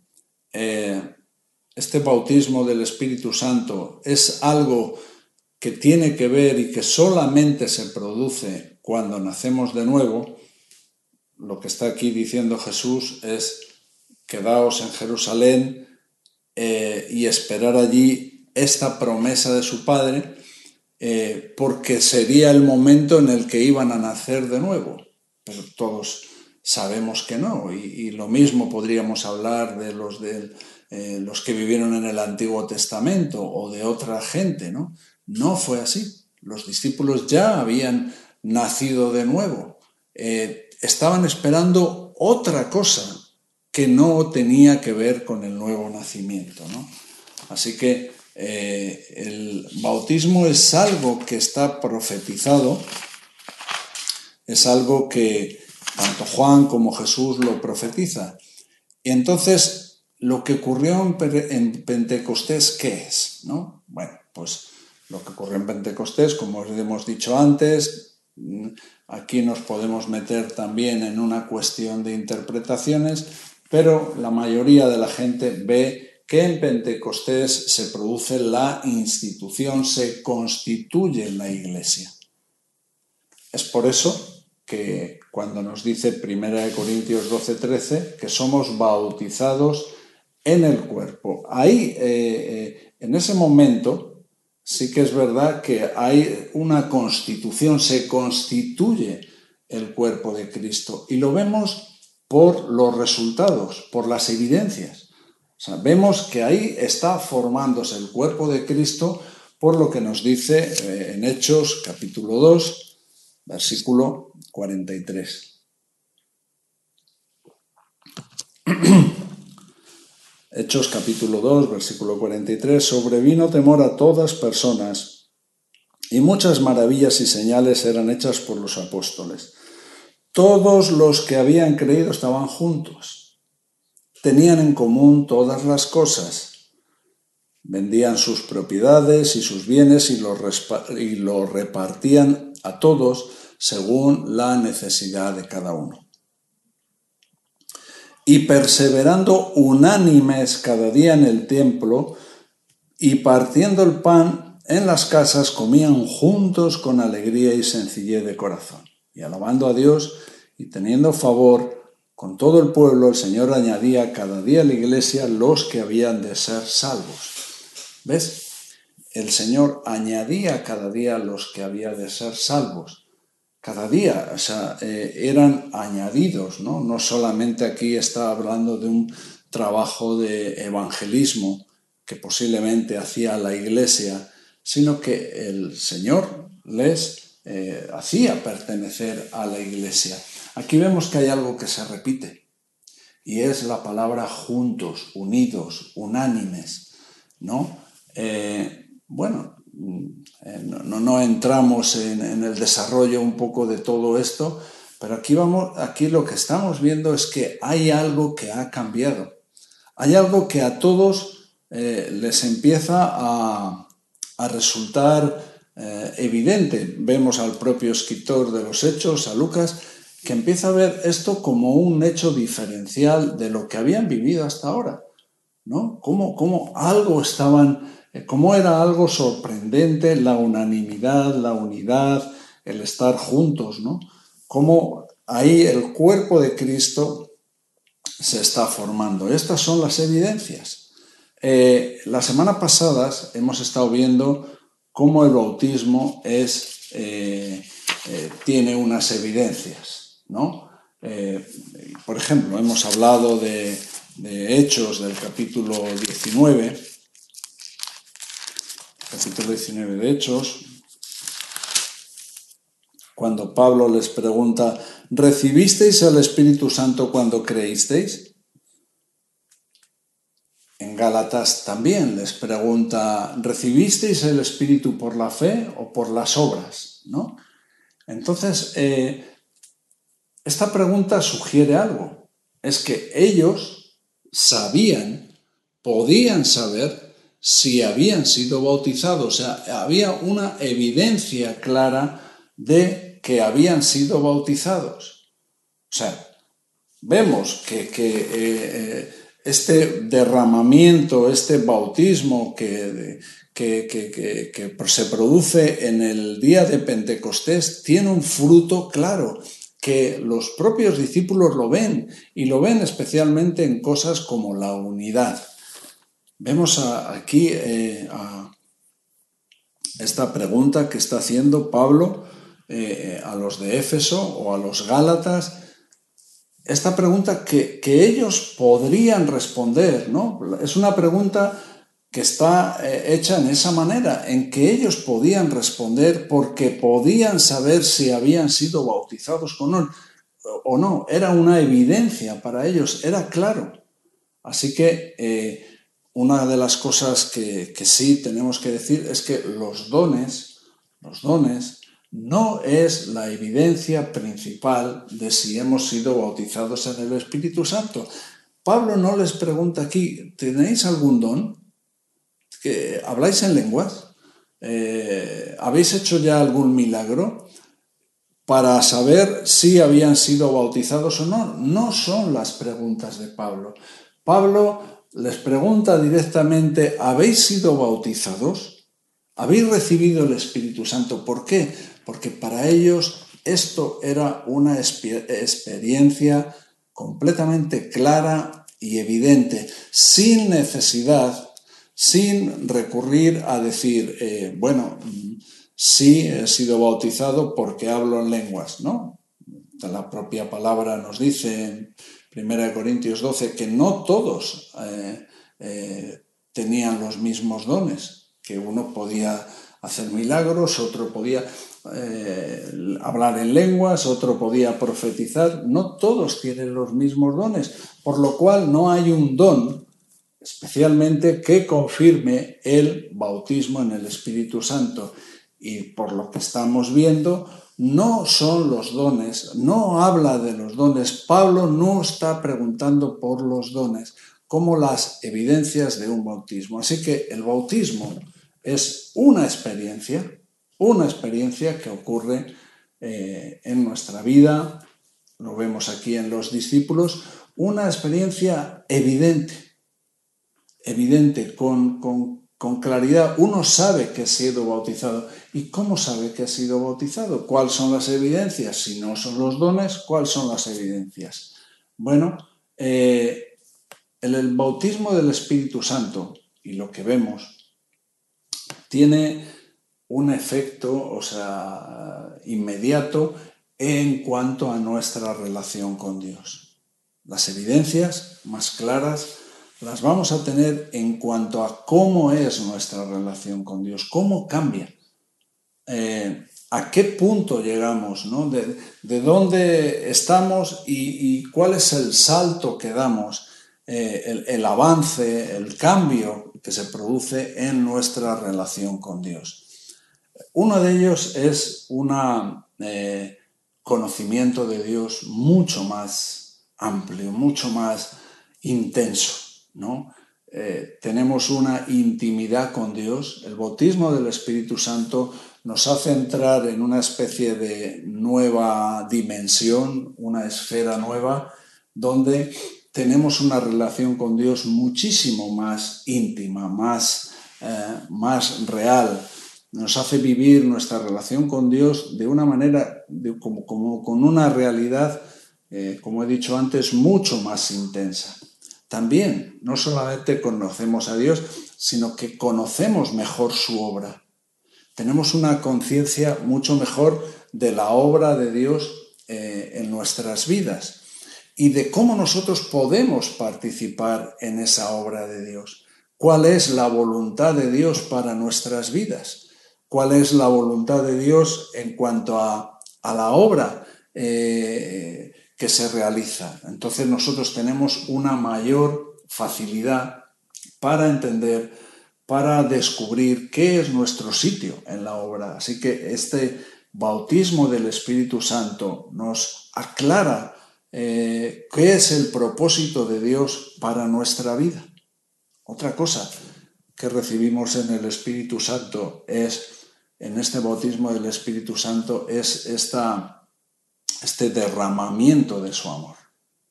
este bautismo del Espíritu Santo es algo que tiene que ver y que solamente se produce cuando nacemos de nuevo, lo que está aquí diciendo Jesús es: quedaos en Jerusalén y esperar allí esta promesa de su Padre, porque sería el momento en el que iban a nacer de nuevo. Pero todos sabemos que no, y lo mismo podríamos hablar de los que vivieron en el Antiguo Testamento o de otra gente, ¿no? No fue así. Los discípulos ya habían nacido de nuevo. Estaban esperando otra cosa que no tenía que ver con el nuevo nacimiento, ¿no? Así que el bautismo es algo que está profetizado, es algo que tanto Juan como Jesús lo profetiza. Y entonces, lo que ocurrió en Pentecostés, ¿qué es? ¿No? Bueno, pues lo que ocurrió en Pentecostés, como os hemos dicho antes, aquí nos podemos meter también en una cuestión de interpretaciones, pero la mayoría de la gente ve que en Pentecostés se produce la institución, se constituye la Iglesia. Es por eso que cuando nos dice 1 Corintios 12:13 que somos bautizados en el cuerpo, ahí en ese momento sí que es verdad que hay una constitución, se constituye el cuerpo de Cristo y lo vemos por los resultados, por las evidencias. O sea, vemos que ahí está formándose el cuerpo de Cristo por lo que nos dice en Hechos capítulo 2, versículo 43. Hechos capítulo 2, versículo 43, sobrevino temor a todas personas y muchas maravillas y señales eran hechas por los apóstoles. Todos los que habían creído estaban juntos, tenían en común todas las cosas, vendían sus propiedades y sus bienes y lo repartían a todos según la necesidad de cada uno. Y perseverando unánimes cada día en el templo y partiendo el pan en las casas, comían juntos con alegría y sencillez de corazón. Y alabando a Dios y teniendo favor con todo el pueblo, el Señor añadía cada día a la iglesia los que habían de ser salvos. ¿Ves? El Señor añadía cada día los que habían de ser salvos. Cada día, o sea, eran añadidos, ¿no? No solamente aquí está hablando de un trabajo de evangelismo que posiblemente hacía la iglesia, sino que el Señor les hacía pertenecer a la iglesia. Aquí vemos que hay algo que se repite, y es la palabra juntos, unidos, unánimes, ¿no? No entramos en el desarrollo un poco de todo esto, pero aquí lo que estamos viendo es que hay algo que ha cambiado. Hay algo que a todos les empieza a resultar evidente. Vemos al propio escritor de los Hechos, a Lucas, que empieza a ver esto como un hecho diferencial de lo que habían vivido hasta ahora, ¿no? Cómo era algo sorprendente la unanimidad, la unidad, el estar juntos, ¿no? Cómo ahí el cuerpo de Cristo se está formando. Estas son las evidencias. La semana pasada hemos estado viendo cómo el bautismo tiene unas evidencias, ¿no? Por ejemplo, hemos hablado de Hechos del capítulo 19, de Hechos, cuando Pablo les pregunta, ¿recibisteis el Espíritu Santo cuando creísteis? En Gálatas también les pregunta, ¿recibisteis el Espíritu por la fe o por las obras? ¿No? Entonces, esta pregunta sugiere algo, es que ellos podían saber si habían sido bautizados, o sea, había una evidencia clara de que habían sido bautizados. O sea, vemos que este derramamiento, este bautismo que se produce en el día de Pentecostés tiene un fruto claro, que los propios discípulos lo ven, y lo ven especialmente en cosas como la unidad. Vemos aquí esta pregunta que está haciendo Pablo a los de Éfeso o a los Gálatas, esta pregunta que ellos podrían responder, ¿no? Es una pregunta que está hecha en esa manera, en que ellos podían responder porque podían saber si habían sido bautizados o no. Era una evidencia para ellos, era claro. Así que una de las cosas que sí tenemos que decir es que los dones no es la evidencia principal de si hemos sido bautizados en el Espíritu Santo. Pablo no les pregunta aquí, ¿tenéis algún don? ¿Habláis en lenguas? ¿Habéis hecho ya algún milagro? Para saber si habían sido bautizados o no. No son las preguntas de Pablo. Pablo les pregunta directamente, ¿habéis sido bautizados? ¿Habéis recibido el Espíritu Santo? ¿Por qué? Porque para ellos esto era una experiencia completamente clara y evidente, sin necesidad sin recurrir a decir, sí he sido bautizado porque hablo en lenguas, ¿no? La propia palabra nos dice en 1 Corintios 12 que no todos tenían los mismos dones, que uno podía hacer milagros, otro podía hablar en lenguas, otro podía profetizar. No todos tienen los mismos dones, por lo cual no hay un don especialmente que confirme el bautismo en el Espíritu Santo. Y por lo que estamos viendo, no son los dones, no habla de los dones. Pablo no está preguntando por los dones como las evidencias de un bautismo. Así que el bautismo es una experiencia que ocurre en nuestra vida, lo vemos aquí en los discípulos, una experiencia evidente, con claridad. Uno sabe que ha sido bautizado. ¿Y cómo sabe que ha sido bautizado? ¿Cuáles son las evidencias? Si no son los dones, ¿cuáles son las evidencias? Bueno, el bautismo del Espíritu Santo, y lo que vemos, tiene un efecto, inmediato en cuanto a nuestra relación con Dios. Las evidencias más claras las vamos a tener en cuanto a cómo es nuestra relación con Dios, cómo cambia, a qué punto llegamos, ¿no? De dónde estamos y cuál es el salto que damos, el avance, el cambio que se produce en nuestra relación con Dios. Uno de ellos es un conocimiento de Dios mucho más amplio, mucho más intenso, ¿no? Tenemos una intimidad con Dios. El bautismo del Espíritu Santo nos hace entrar en una especie de nueva dimensión, una esfera nueva, donde tenemos una relación con Dios muchísimo más íntima, más real. Nos hace vivir nuestra relación con Dios de una manera, como con una realidad, como he dicho antes, mucho más intensa. También, no solamente conocemos a Dios, sino que conocemos mejor su obra. Tenemos una conciencia mucho mejor de la obra de Dios en nuestras vidas y de cómo nosotros podemos participar en esa obra de Dios. ¿Cuál es la voluntad de Dios para nuestras vidas? ¿Cuál es la voluntad de Dios en cuanto a la obra que se realiza? Entonces nosotros tenemos una mayor facilidad para entender, para descubrir qué es nuestro sitio en la obra. Así que este bautismo del Espíritu Santo nos aclara qué es el propósito de Dios para nuestra vida. Otra cosa que recibimos en el Espíritu Santo en este bautismo del Espíritu Santo, es este derramamiento de su amor.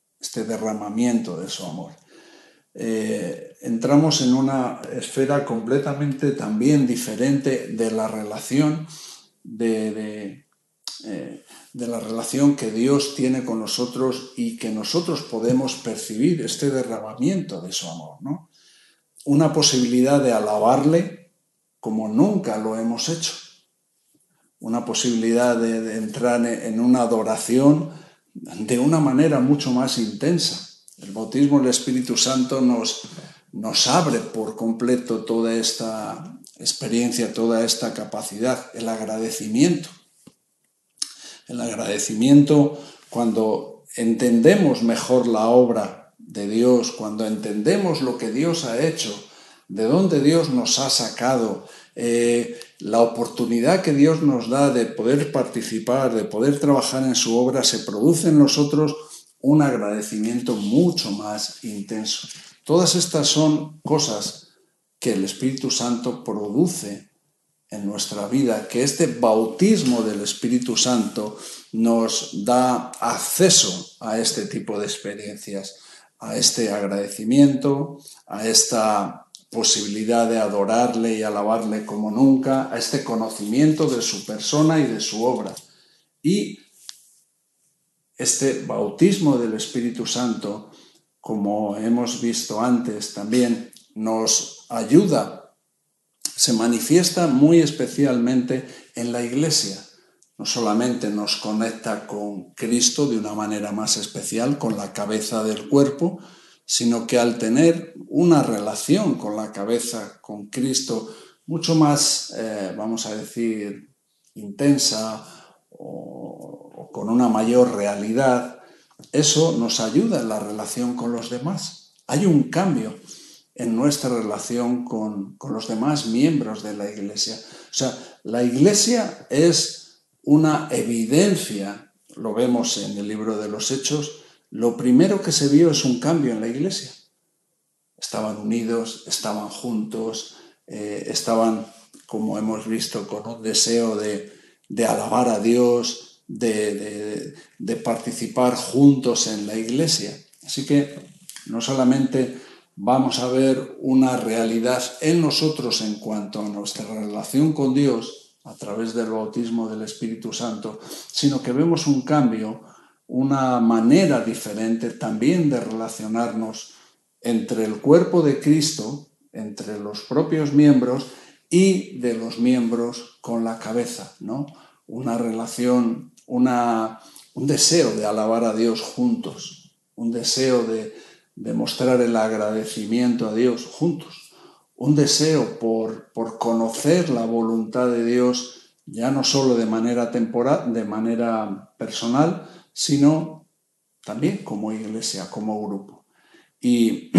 Entramos en una esfera completamente también diferente de la relación de la relación que Dios tiene con nosotros y que nosotros podemos percibir este derramamiento de su amor, ¿no? Una posibilidad de alabarle como nunca lo hemos hecho. Una posibilidad de entrar en una adoración de una manera mucho más intensa. El bautismo del Espíritu Santo nos abre por completo toda esta experiencia, toda esta capacidad, el agradecimiento. El agradecimiento cuando entendemos mejor la obra de Dios, cuando entendemos lo que Dios ha hecho, de dónde Dios nos ha sacado, la oportunidad que Dios nos da de poder participar, de poder trabajar en su obra, se produce en nosotros un agradecimiento mucho más intenso. Todas estas son cosas que el Espíritu Santo produce en nuestra vida, que este bautismo del Espíritu Santo nos da acceso a este tipo de experiencias, a este agradecimiento, a esta posibilidad de adorarle y alabarle como nunca, a este conocimiento de su persona y de su obra. Y este bautismo del Espíritu Santo, como hemos visto antes, también nos ayuda se manifiesta muy especialmente en la Iglesia. No solamente nos conecta con Cristo de una manera más especial, con la cabeza del cuerpo, sino que al tener una relación con la cabeza, con Cristo, mucho más, vamos a decir, intensa o con una mayor realidad, eso nos ayuda en la relación con los demás. Hay un cambio en nuestra relación con los demás miembros de la Iglesia. O sea, la Iglesia es una evidencia, lo vemos en el libro de los Hechos, lo primero que se vio es un cambio en la Iglesia. Estaban unidos, estaban juntos, estaban, como hemos visto, con un deseo de alabar a Dios, de participar juntos en la Iglesia. Así que no solamente vamos a ver una realidad en nosotros en cuanto a nuestra relación con Dios a través del bautismo del Espíritu Santo, sino que vemos un cambio, una manera diferente también de relacionarnos entre el cuerpo de Cristo, entre los propios miembros y de los miembros con la cabeza, ¿no? Una relación, un deseo de alabar a Dios juntos, un deseo de mostrar el agradecimiento a Dios juntos, un deseo por conocer la voluntad de Dios, ya no solo de manera temporal, de manera personal, sino también como iglesia, como grupo. Y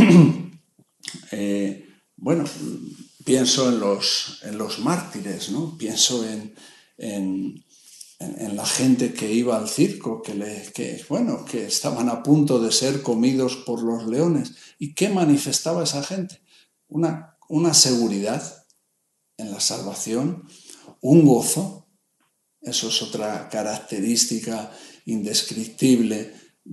bueno, pienso en los mártires, ¿no? Pienso en la gente que iba al circo, que estaban a punto de ser comidos por los leones. ¿Y qué manifestaba esa gente? Una seguridad en la salvación, un gozo. Eso es otra característica indescriptible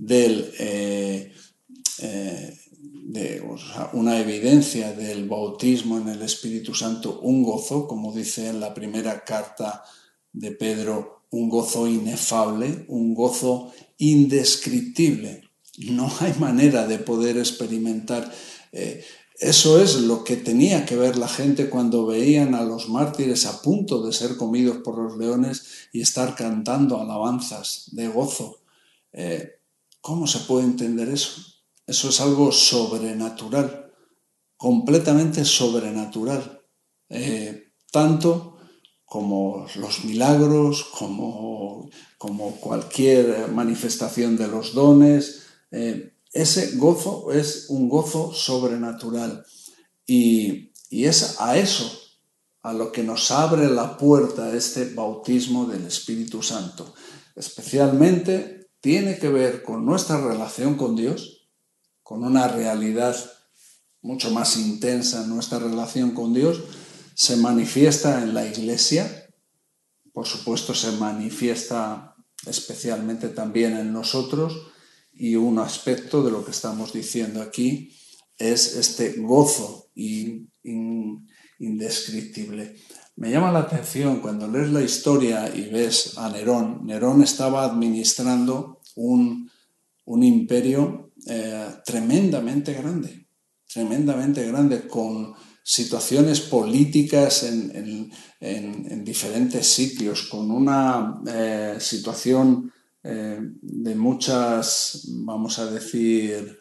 una evidencia del bautismo en el Espíritu Santo, un gozo, como dice en la primera carta de Pedro, un gozo inefable, un gozo indescriptible. No hay manera de poder experimentar. Eso es lo que tenía que ver la gente cuando veían a los mártires a punto de ser comidos por los leones y estar cantando alabanzas de gozo. ¿Cómo se puede entender eso? Eso es algo sobrenatural, completamente sobrenatural. Tanto como los milagros, como cualquier manifestación de los dones. Ese gozo es un gozo sobrenatural. Y es a eso a lo que nos abre la puerta este bautismo del Espíritu Santo. Especialmente tiene que ver con nuestra relación con Dios, con una realidad mucho más intensa en nuestra relación con Dios. Se manifiesta en la Iglesia, por supuesto se manifiesta especialmente también en nosotros, y un aspecto de lo que estamos diciendo aquí es este gozo indescriptible. Me llama la atención cuando lees la historia y ves a Nerón. Nerón estaba administrando un imperio tremendamente grande, con situaciones políticas en diferentes sitios, con una situación de muchas, vamos a decir,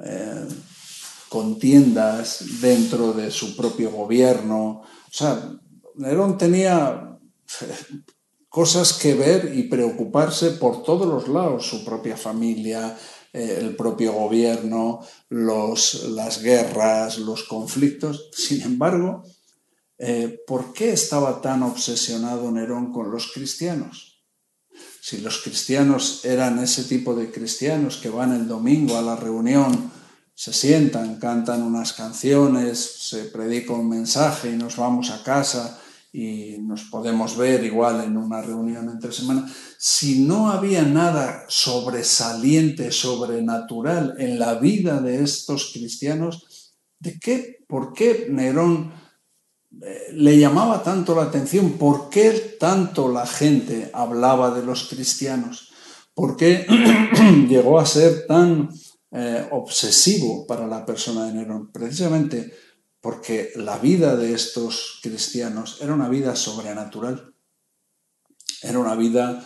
contiendas dentro de su propio gobierno. O sea, Nerón tenía cosas que ver y preocuparse por todos los lados, su propia familia, el propio gobierno, las guerras, los conflictos. Sin embargo, ¿por qué estaba tan obsesionado Nerón con los cristianos? Si los cristianos eran ese tipo de cristianos que van el domingo a la reunión, se sientan, cantan unas canciones, se predica un mensaje y nos vamos a casa y nos podemos ver igual en una reunión entre semana. Si no había nada sobresaliente, sobrenatural en la vida de estos cristianos, ¿por qué Nerón le llamaba tanto la atención? ¿Por qué tanto la gente hablaba de los cristianos? ¿Por qué llegó a ser tan obsesivo para la persona de Nerón? Precisamente porque la vida de estos cristianos era una vida sobrenatural. Era una vida,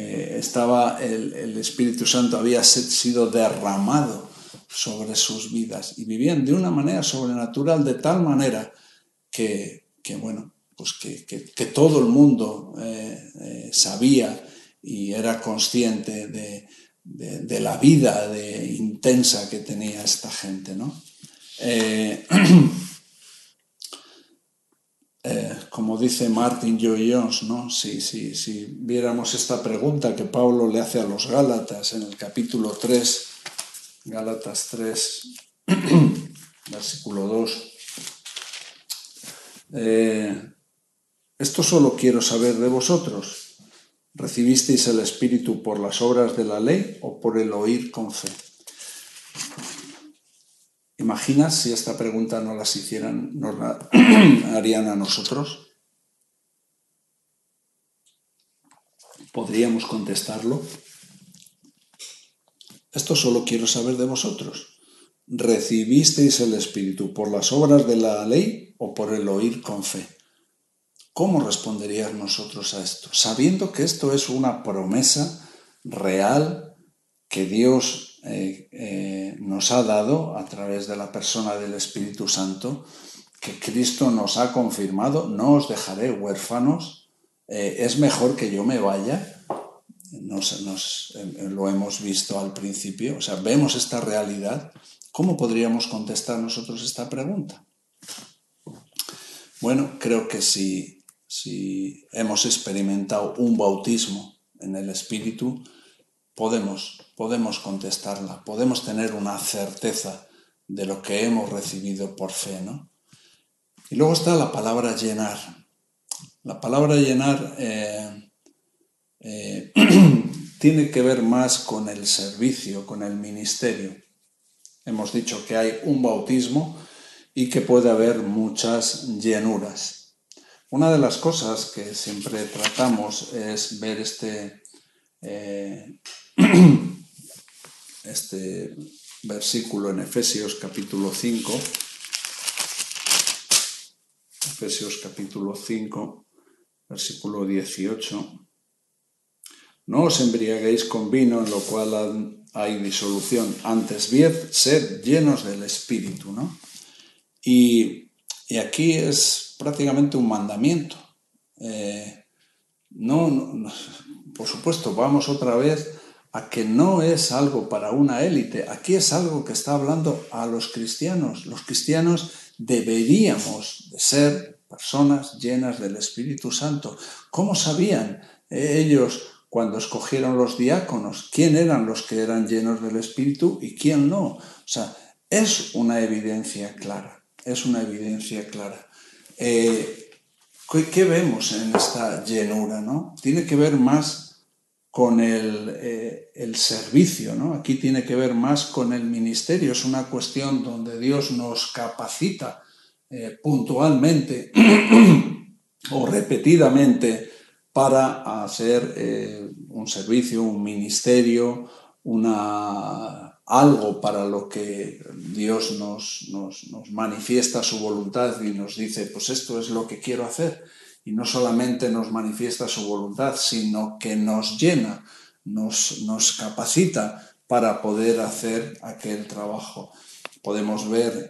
el Espíritu Santo había sido derramado sobre sus vidas y vivían de una manera sobrenatural, de tal manera que todo el mundo sabía y era consciente de la vida intensa que tenía esta gente, ¿no? Como dice Martin Lloyd-Jones, ¿no? Si viéramos esta pregunta que Pablo le hace a los Gálatas en el capítulo 3, Gálatas 3, versículo 2. Esto solo quiero saber de vosotros. ¿Recibisteis el Espíritu por las obras de la ley o por el oír con fe? ¿Imaginas si esta pregunta nos la harían a nosotros? ¿Podríamos contestarlo? Esto solo quiero saber de vosotros. ¿Recibisteis el Espíritu por las obras de la ley o por el oír con fe? ¿Cómo responderíamos nosotros a esto? Sabiendo que esto es una promesa real que Dios nos ha dado a través de la persona del Espíritu Santo, que Cristo nos ha confirmado: no os dejaré huérfanos, es mejor que yo me vaya. Lo hemos visto al principio, o sea, vemos esta realidad. ¿Cómo podríamos contestar nosotros esta pregunta? Bueno, creo que si hemos experimentado un bautismo en el Espíritu, podemos contestarla, podemos tener una certeza de lo que hemos recibido por fe, ¿no? Y luego está la palabra llenar. La palabra llenar tiene que ver más con el servicio, con el ministerio. Hemos dicho que hay un bautismo y que puede haber muchas llenuras. Una de las cosas que siempre tratamos es ver este versículo en Efesios capítulo 5. Efesios capítulo 5, versículo 18. No os embriaguéis con vino, en lo cual hay disolución, antes bien, sed llenos del Espíritu, ¿no? Y aquí es prácticamente un mandamiento. Por supuesto, vamos otra vez a que no es algo para una élite. Aquí es algo que está hablando a los cristianos. Los cristianos deberíamos de ser personas llenas del Espíritu Santo. ¿Cómo sabían ellos cuando escogieron los diáconos quién eran los que eran llenos del Espíritu y quién no? O sea, es una evidencia clara. Es una evidencia clara. ¿Qué vemos en esta llenura, no? Tiene que ver más con el servicio, ¿no? Aquí tiene que ver más con el ministerio. Es una cuestión donde Dios nos capacita puntualmente o repetidamente para hacer un servicio, un ministerio, algo para lo que Dios nos manifiesta su voluntad y nos dice, pues esto es lo que quiero hacer. Y no solamente nos manifiesta su voluntad, sino que nos llena, nos capacita para poder hacer aquel trabajo. Podemos ver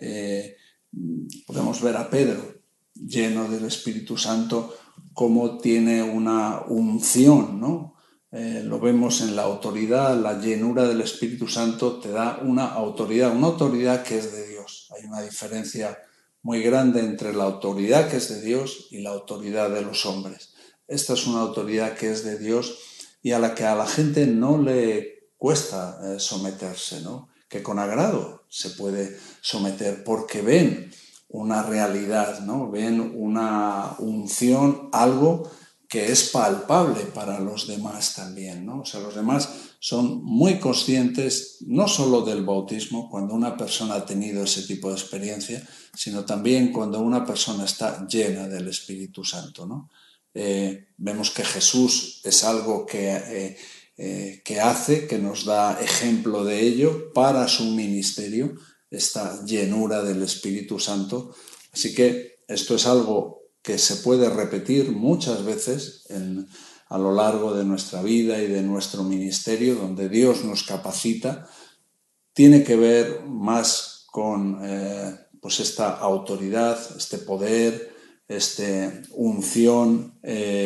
a Pedro lleno del Espíritu Santo, cómo tiene una unción, ¿no? Lo vemos en la autoridad. La llenura del Espíritu Santo te da una autoridad que es de Dios. Hay una diferencia muy grande entre la autoridad que es de Dios y la autoridad de los hombres. Esta es una autoridad que es de Dios y a la que a la gente no le cuesta someterse, ¿no? Que con agrado se puede someter porque ven una realidad, ¿no? Ven una unción, algo que es palpable para los demás también, ¿no? O sea, los demás son muy conscientes no solo del bautismo, cuando una persona ha tenido ese tipo de experiencia, sino también cuando una persona está llena del Espíritu Santo, ¿no? Vemos que Jesús es algo que hace, que nos da ejemplo de ello para su ministerio, esta llenura del Espíritu Santo, Así que esto es algo que se puede repetir muchas veces a lo largo de nuestra vida y de nuestro ministerio, donde Dios nos capacita. Tiene que ver más con pues esta autoridad, este poder, esta unción.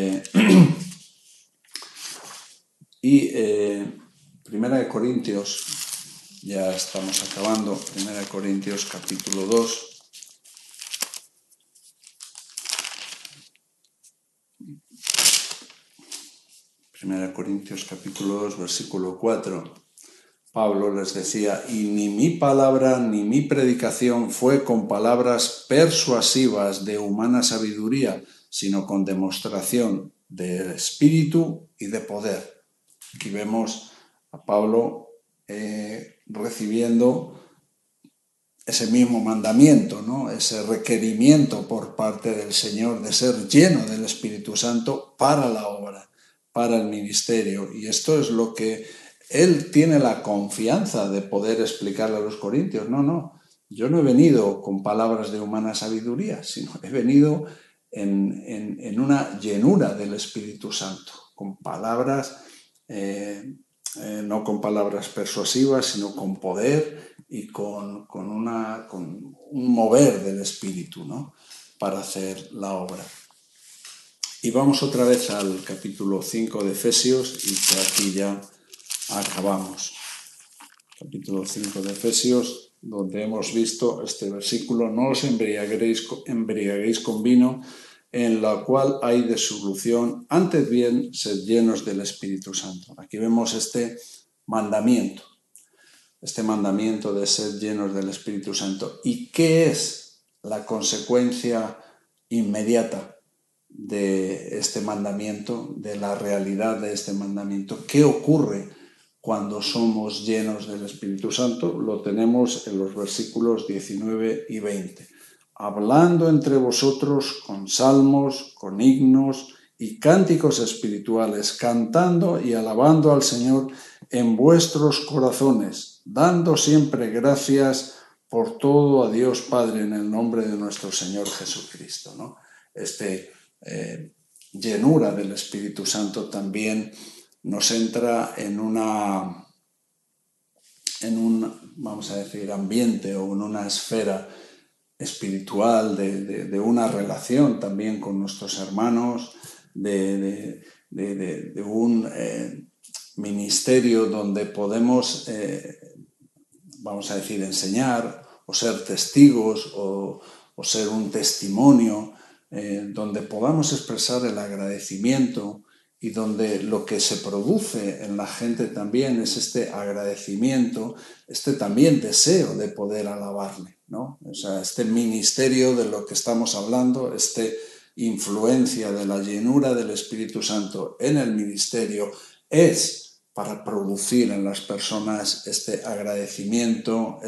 Y Primera de Corintios, ya estamos acabando, Primera de Corintios capítulo 2. Primera de Corintios capítulo 2, versículo 4. Pablo les decía, y ni mi palabra ni mi predicación fue con palabras persuasivas de humana sabiduría, sino con demostración de espíritu y de poder. Aquí vemos a Pablo recibiendo ese mismo mandamiento, ¿no? Ese requerimiento por parte del Señor de ser lleno del Espíritu Santo para la obra, para el ministerio. Y esto es lo que él tiene la confianza de poder explicarle a los corintios. No, yo no he venido con palabras de humana sabiduría, sino he venido en una llenura del Espíritu Santo, con palabras, no con palabras persuasivas, sino con poder y con un mover del Espíritu, ¿no? Para hacer la obra. Y vamos otra vez al capítulo 5 de Efesios, y que aquí ya acabamos. Capítulo 5 de Efesios, donde hemos visto este versículo: no os embriaguéis con vino, en la cual hay disolución, antes bien sed llenos del Espíritu Santo. Aquí vemos este mandamiento de ser llenos del Espíritu Santo. ¿Y qué es la consecuencia inmediata de este mandamiento, de la realidad de este mandamiento? ¿Qué ocurre cuando somos llenos del Espíritu Santo? Lo tenemos en los versículos 19 y 20. Hablando entre vosotros con salmos, con himnos y cánticos espirituales, cantando y alabando al Señor en vuestros corazones, dando siempre gracias por todo a Dios Padre en el nombre de nuestro Señor Jesucristo, ¿no? Llenura del Espíritu Santo también nos entra en un, vamos a decir, ambiente o en una esfera espiritual, de una relación también con nuestros hermanos, de un ministerio donde podemos, vamos a decir, enseñar o ser testigos o ser un testimonio, donde podamos expresar el agradecimiento, y donde lo que se produce en la gente también es este agradecimiento, este también deseo de poder alabarle, ¿no? O sea, este ministerio de lo que estamos hablando, esta influencia de la llenura del Espíritu Santo en el ministerio, es para producir en las personas este agradecimiento,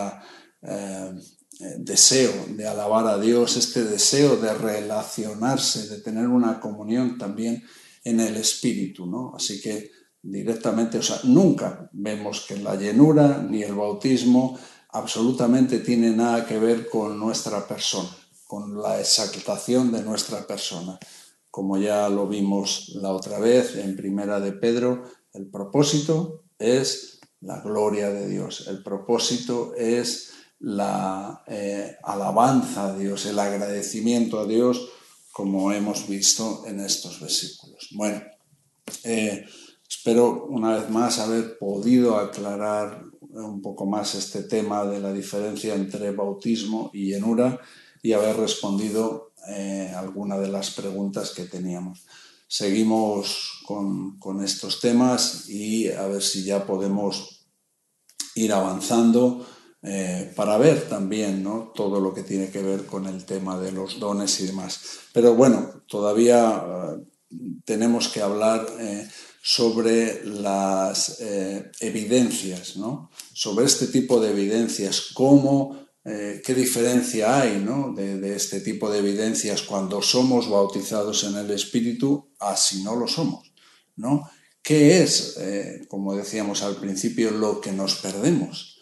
deseo de alabar a Dios, este deseo de relacionarse, de tener una comunión también en el Espíritu, ¿no? Así que directamente, o sea, nunca vemos que la llenura ni el bautismo absolutamente tiene nada que ver con nuestra persona, con la exaltación de nuestra persona. Como ya lo vimos la otra vez en Primera de Pedro, el propósito es la gloria de Dios, el propósito es la alabanza a Dios, el agradecimiento a Dios, como hemos visto en estos versículos. Bueno, espero una vez más haber podido aclarar un poco más este tema de la diferencia entre bautismo y llenura, y haber respondido alguna de las preguntas que teníamos. Seguimos con estos temas y a ver si ya podemos ir avanzando para ver también, ¿no?, todo lo que tiene que ver con el tema de los dones y demás. Pero bueno, todavía tenemos que hablar sobre las evidencias, ¿no?, sobre este tipo de evidencias, qué diferencia hay, ¿no?, de este tipo de evidencias cuando somos bautizados en el Espíritu a si no lo somos, ¿no? ¿Qué es, como decíamos al principio, lo que nos perdemos?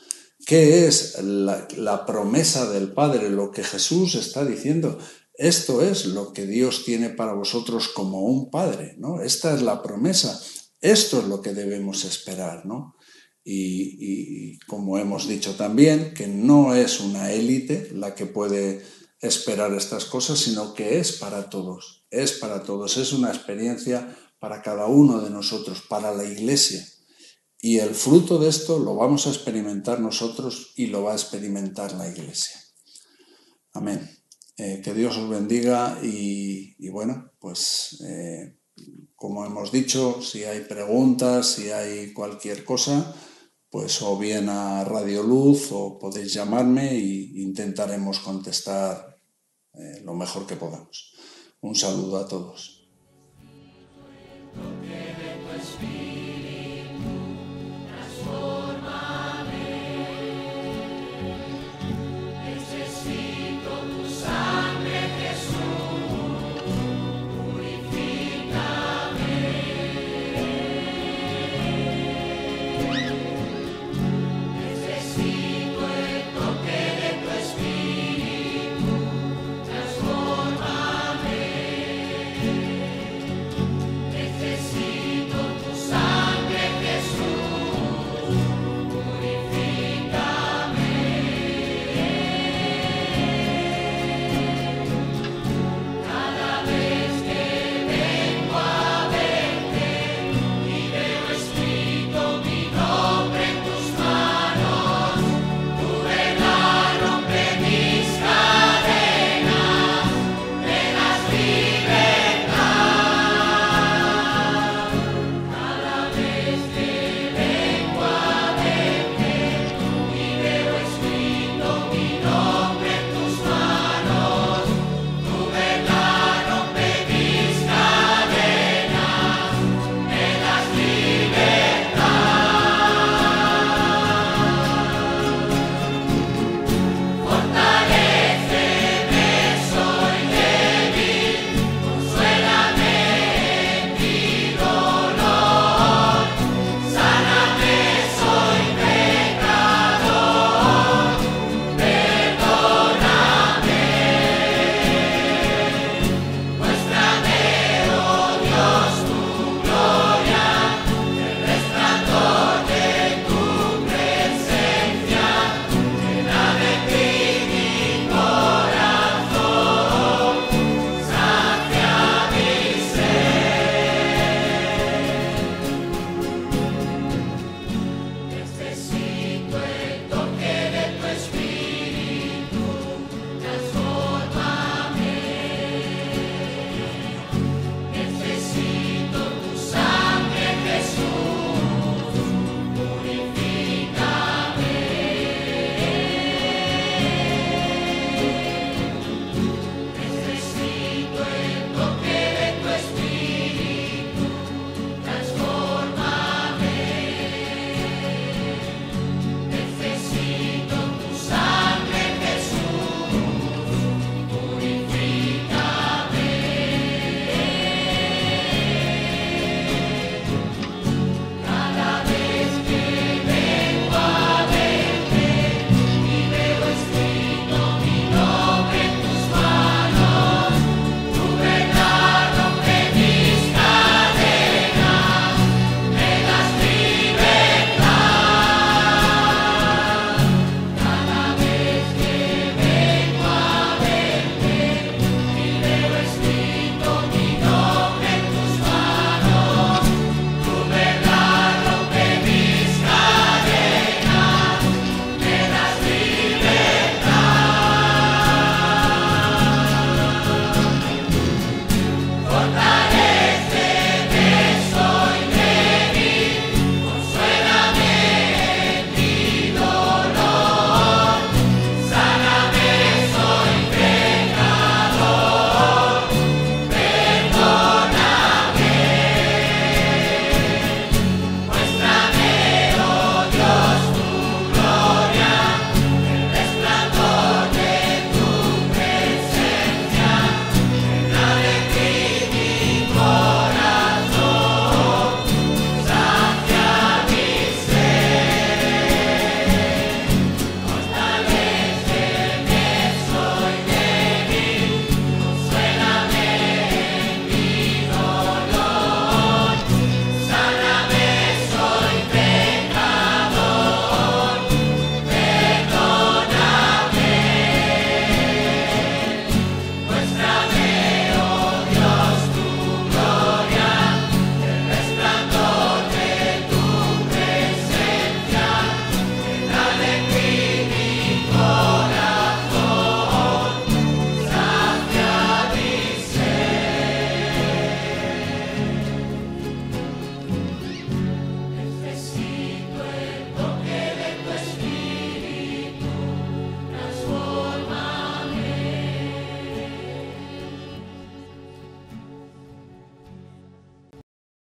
¿Qué es la promesa del Padre? Lo que Jesús está diciendo. Esto es lo que Dios tiene para vosotros como un Padre, ¿no? Esta es la promesa. Esto es lo que debemos esperar, ¿no? Y como hemos dicho también, que no es una élite la que puede esperar estas cosas, sino que es para todos. Es para todos. Es una experiencia para cada uno de nosotros, para la Iglesia. Y el fruto de esto lo vamos a experimentar nosotros y lo va a experimentar la Iglesia. Amén. Que Dios os bendiga y bueno, pues como hemos dicho, si hay preguntas, si hay cualquier cosa, pues o bien a Radio Luz o podéis llamarme e intentaremos contestar lo mejor que podamos. Un saludo a todos.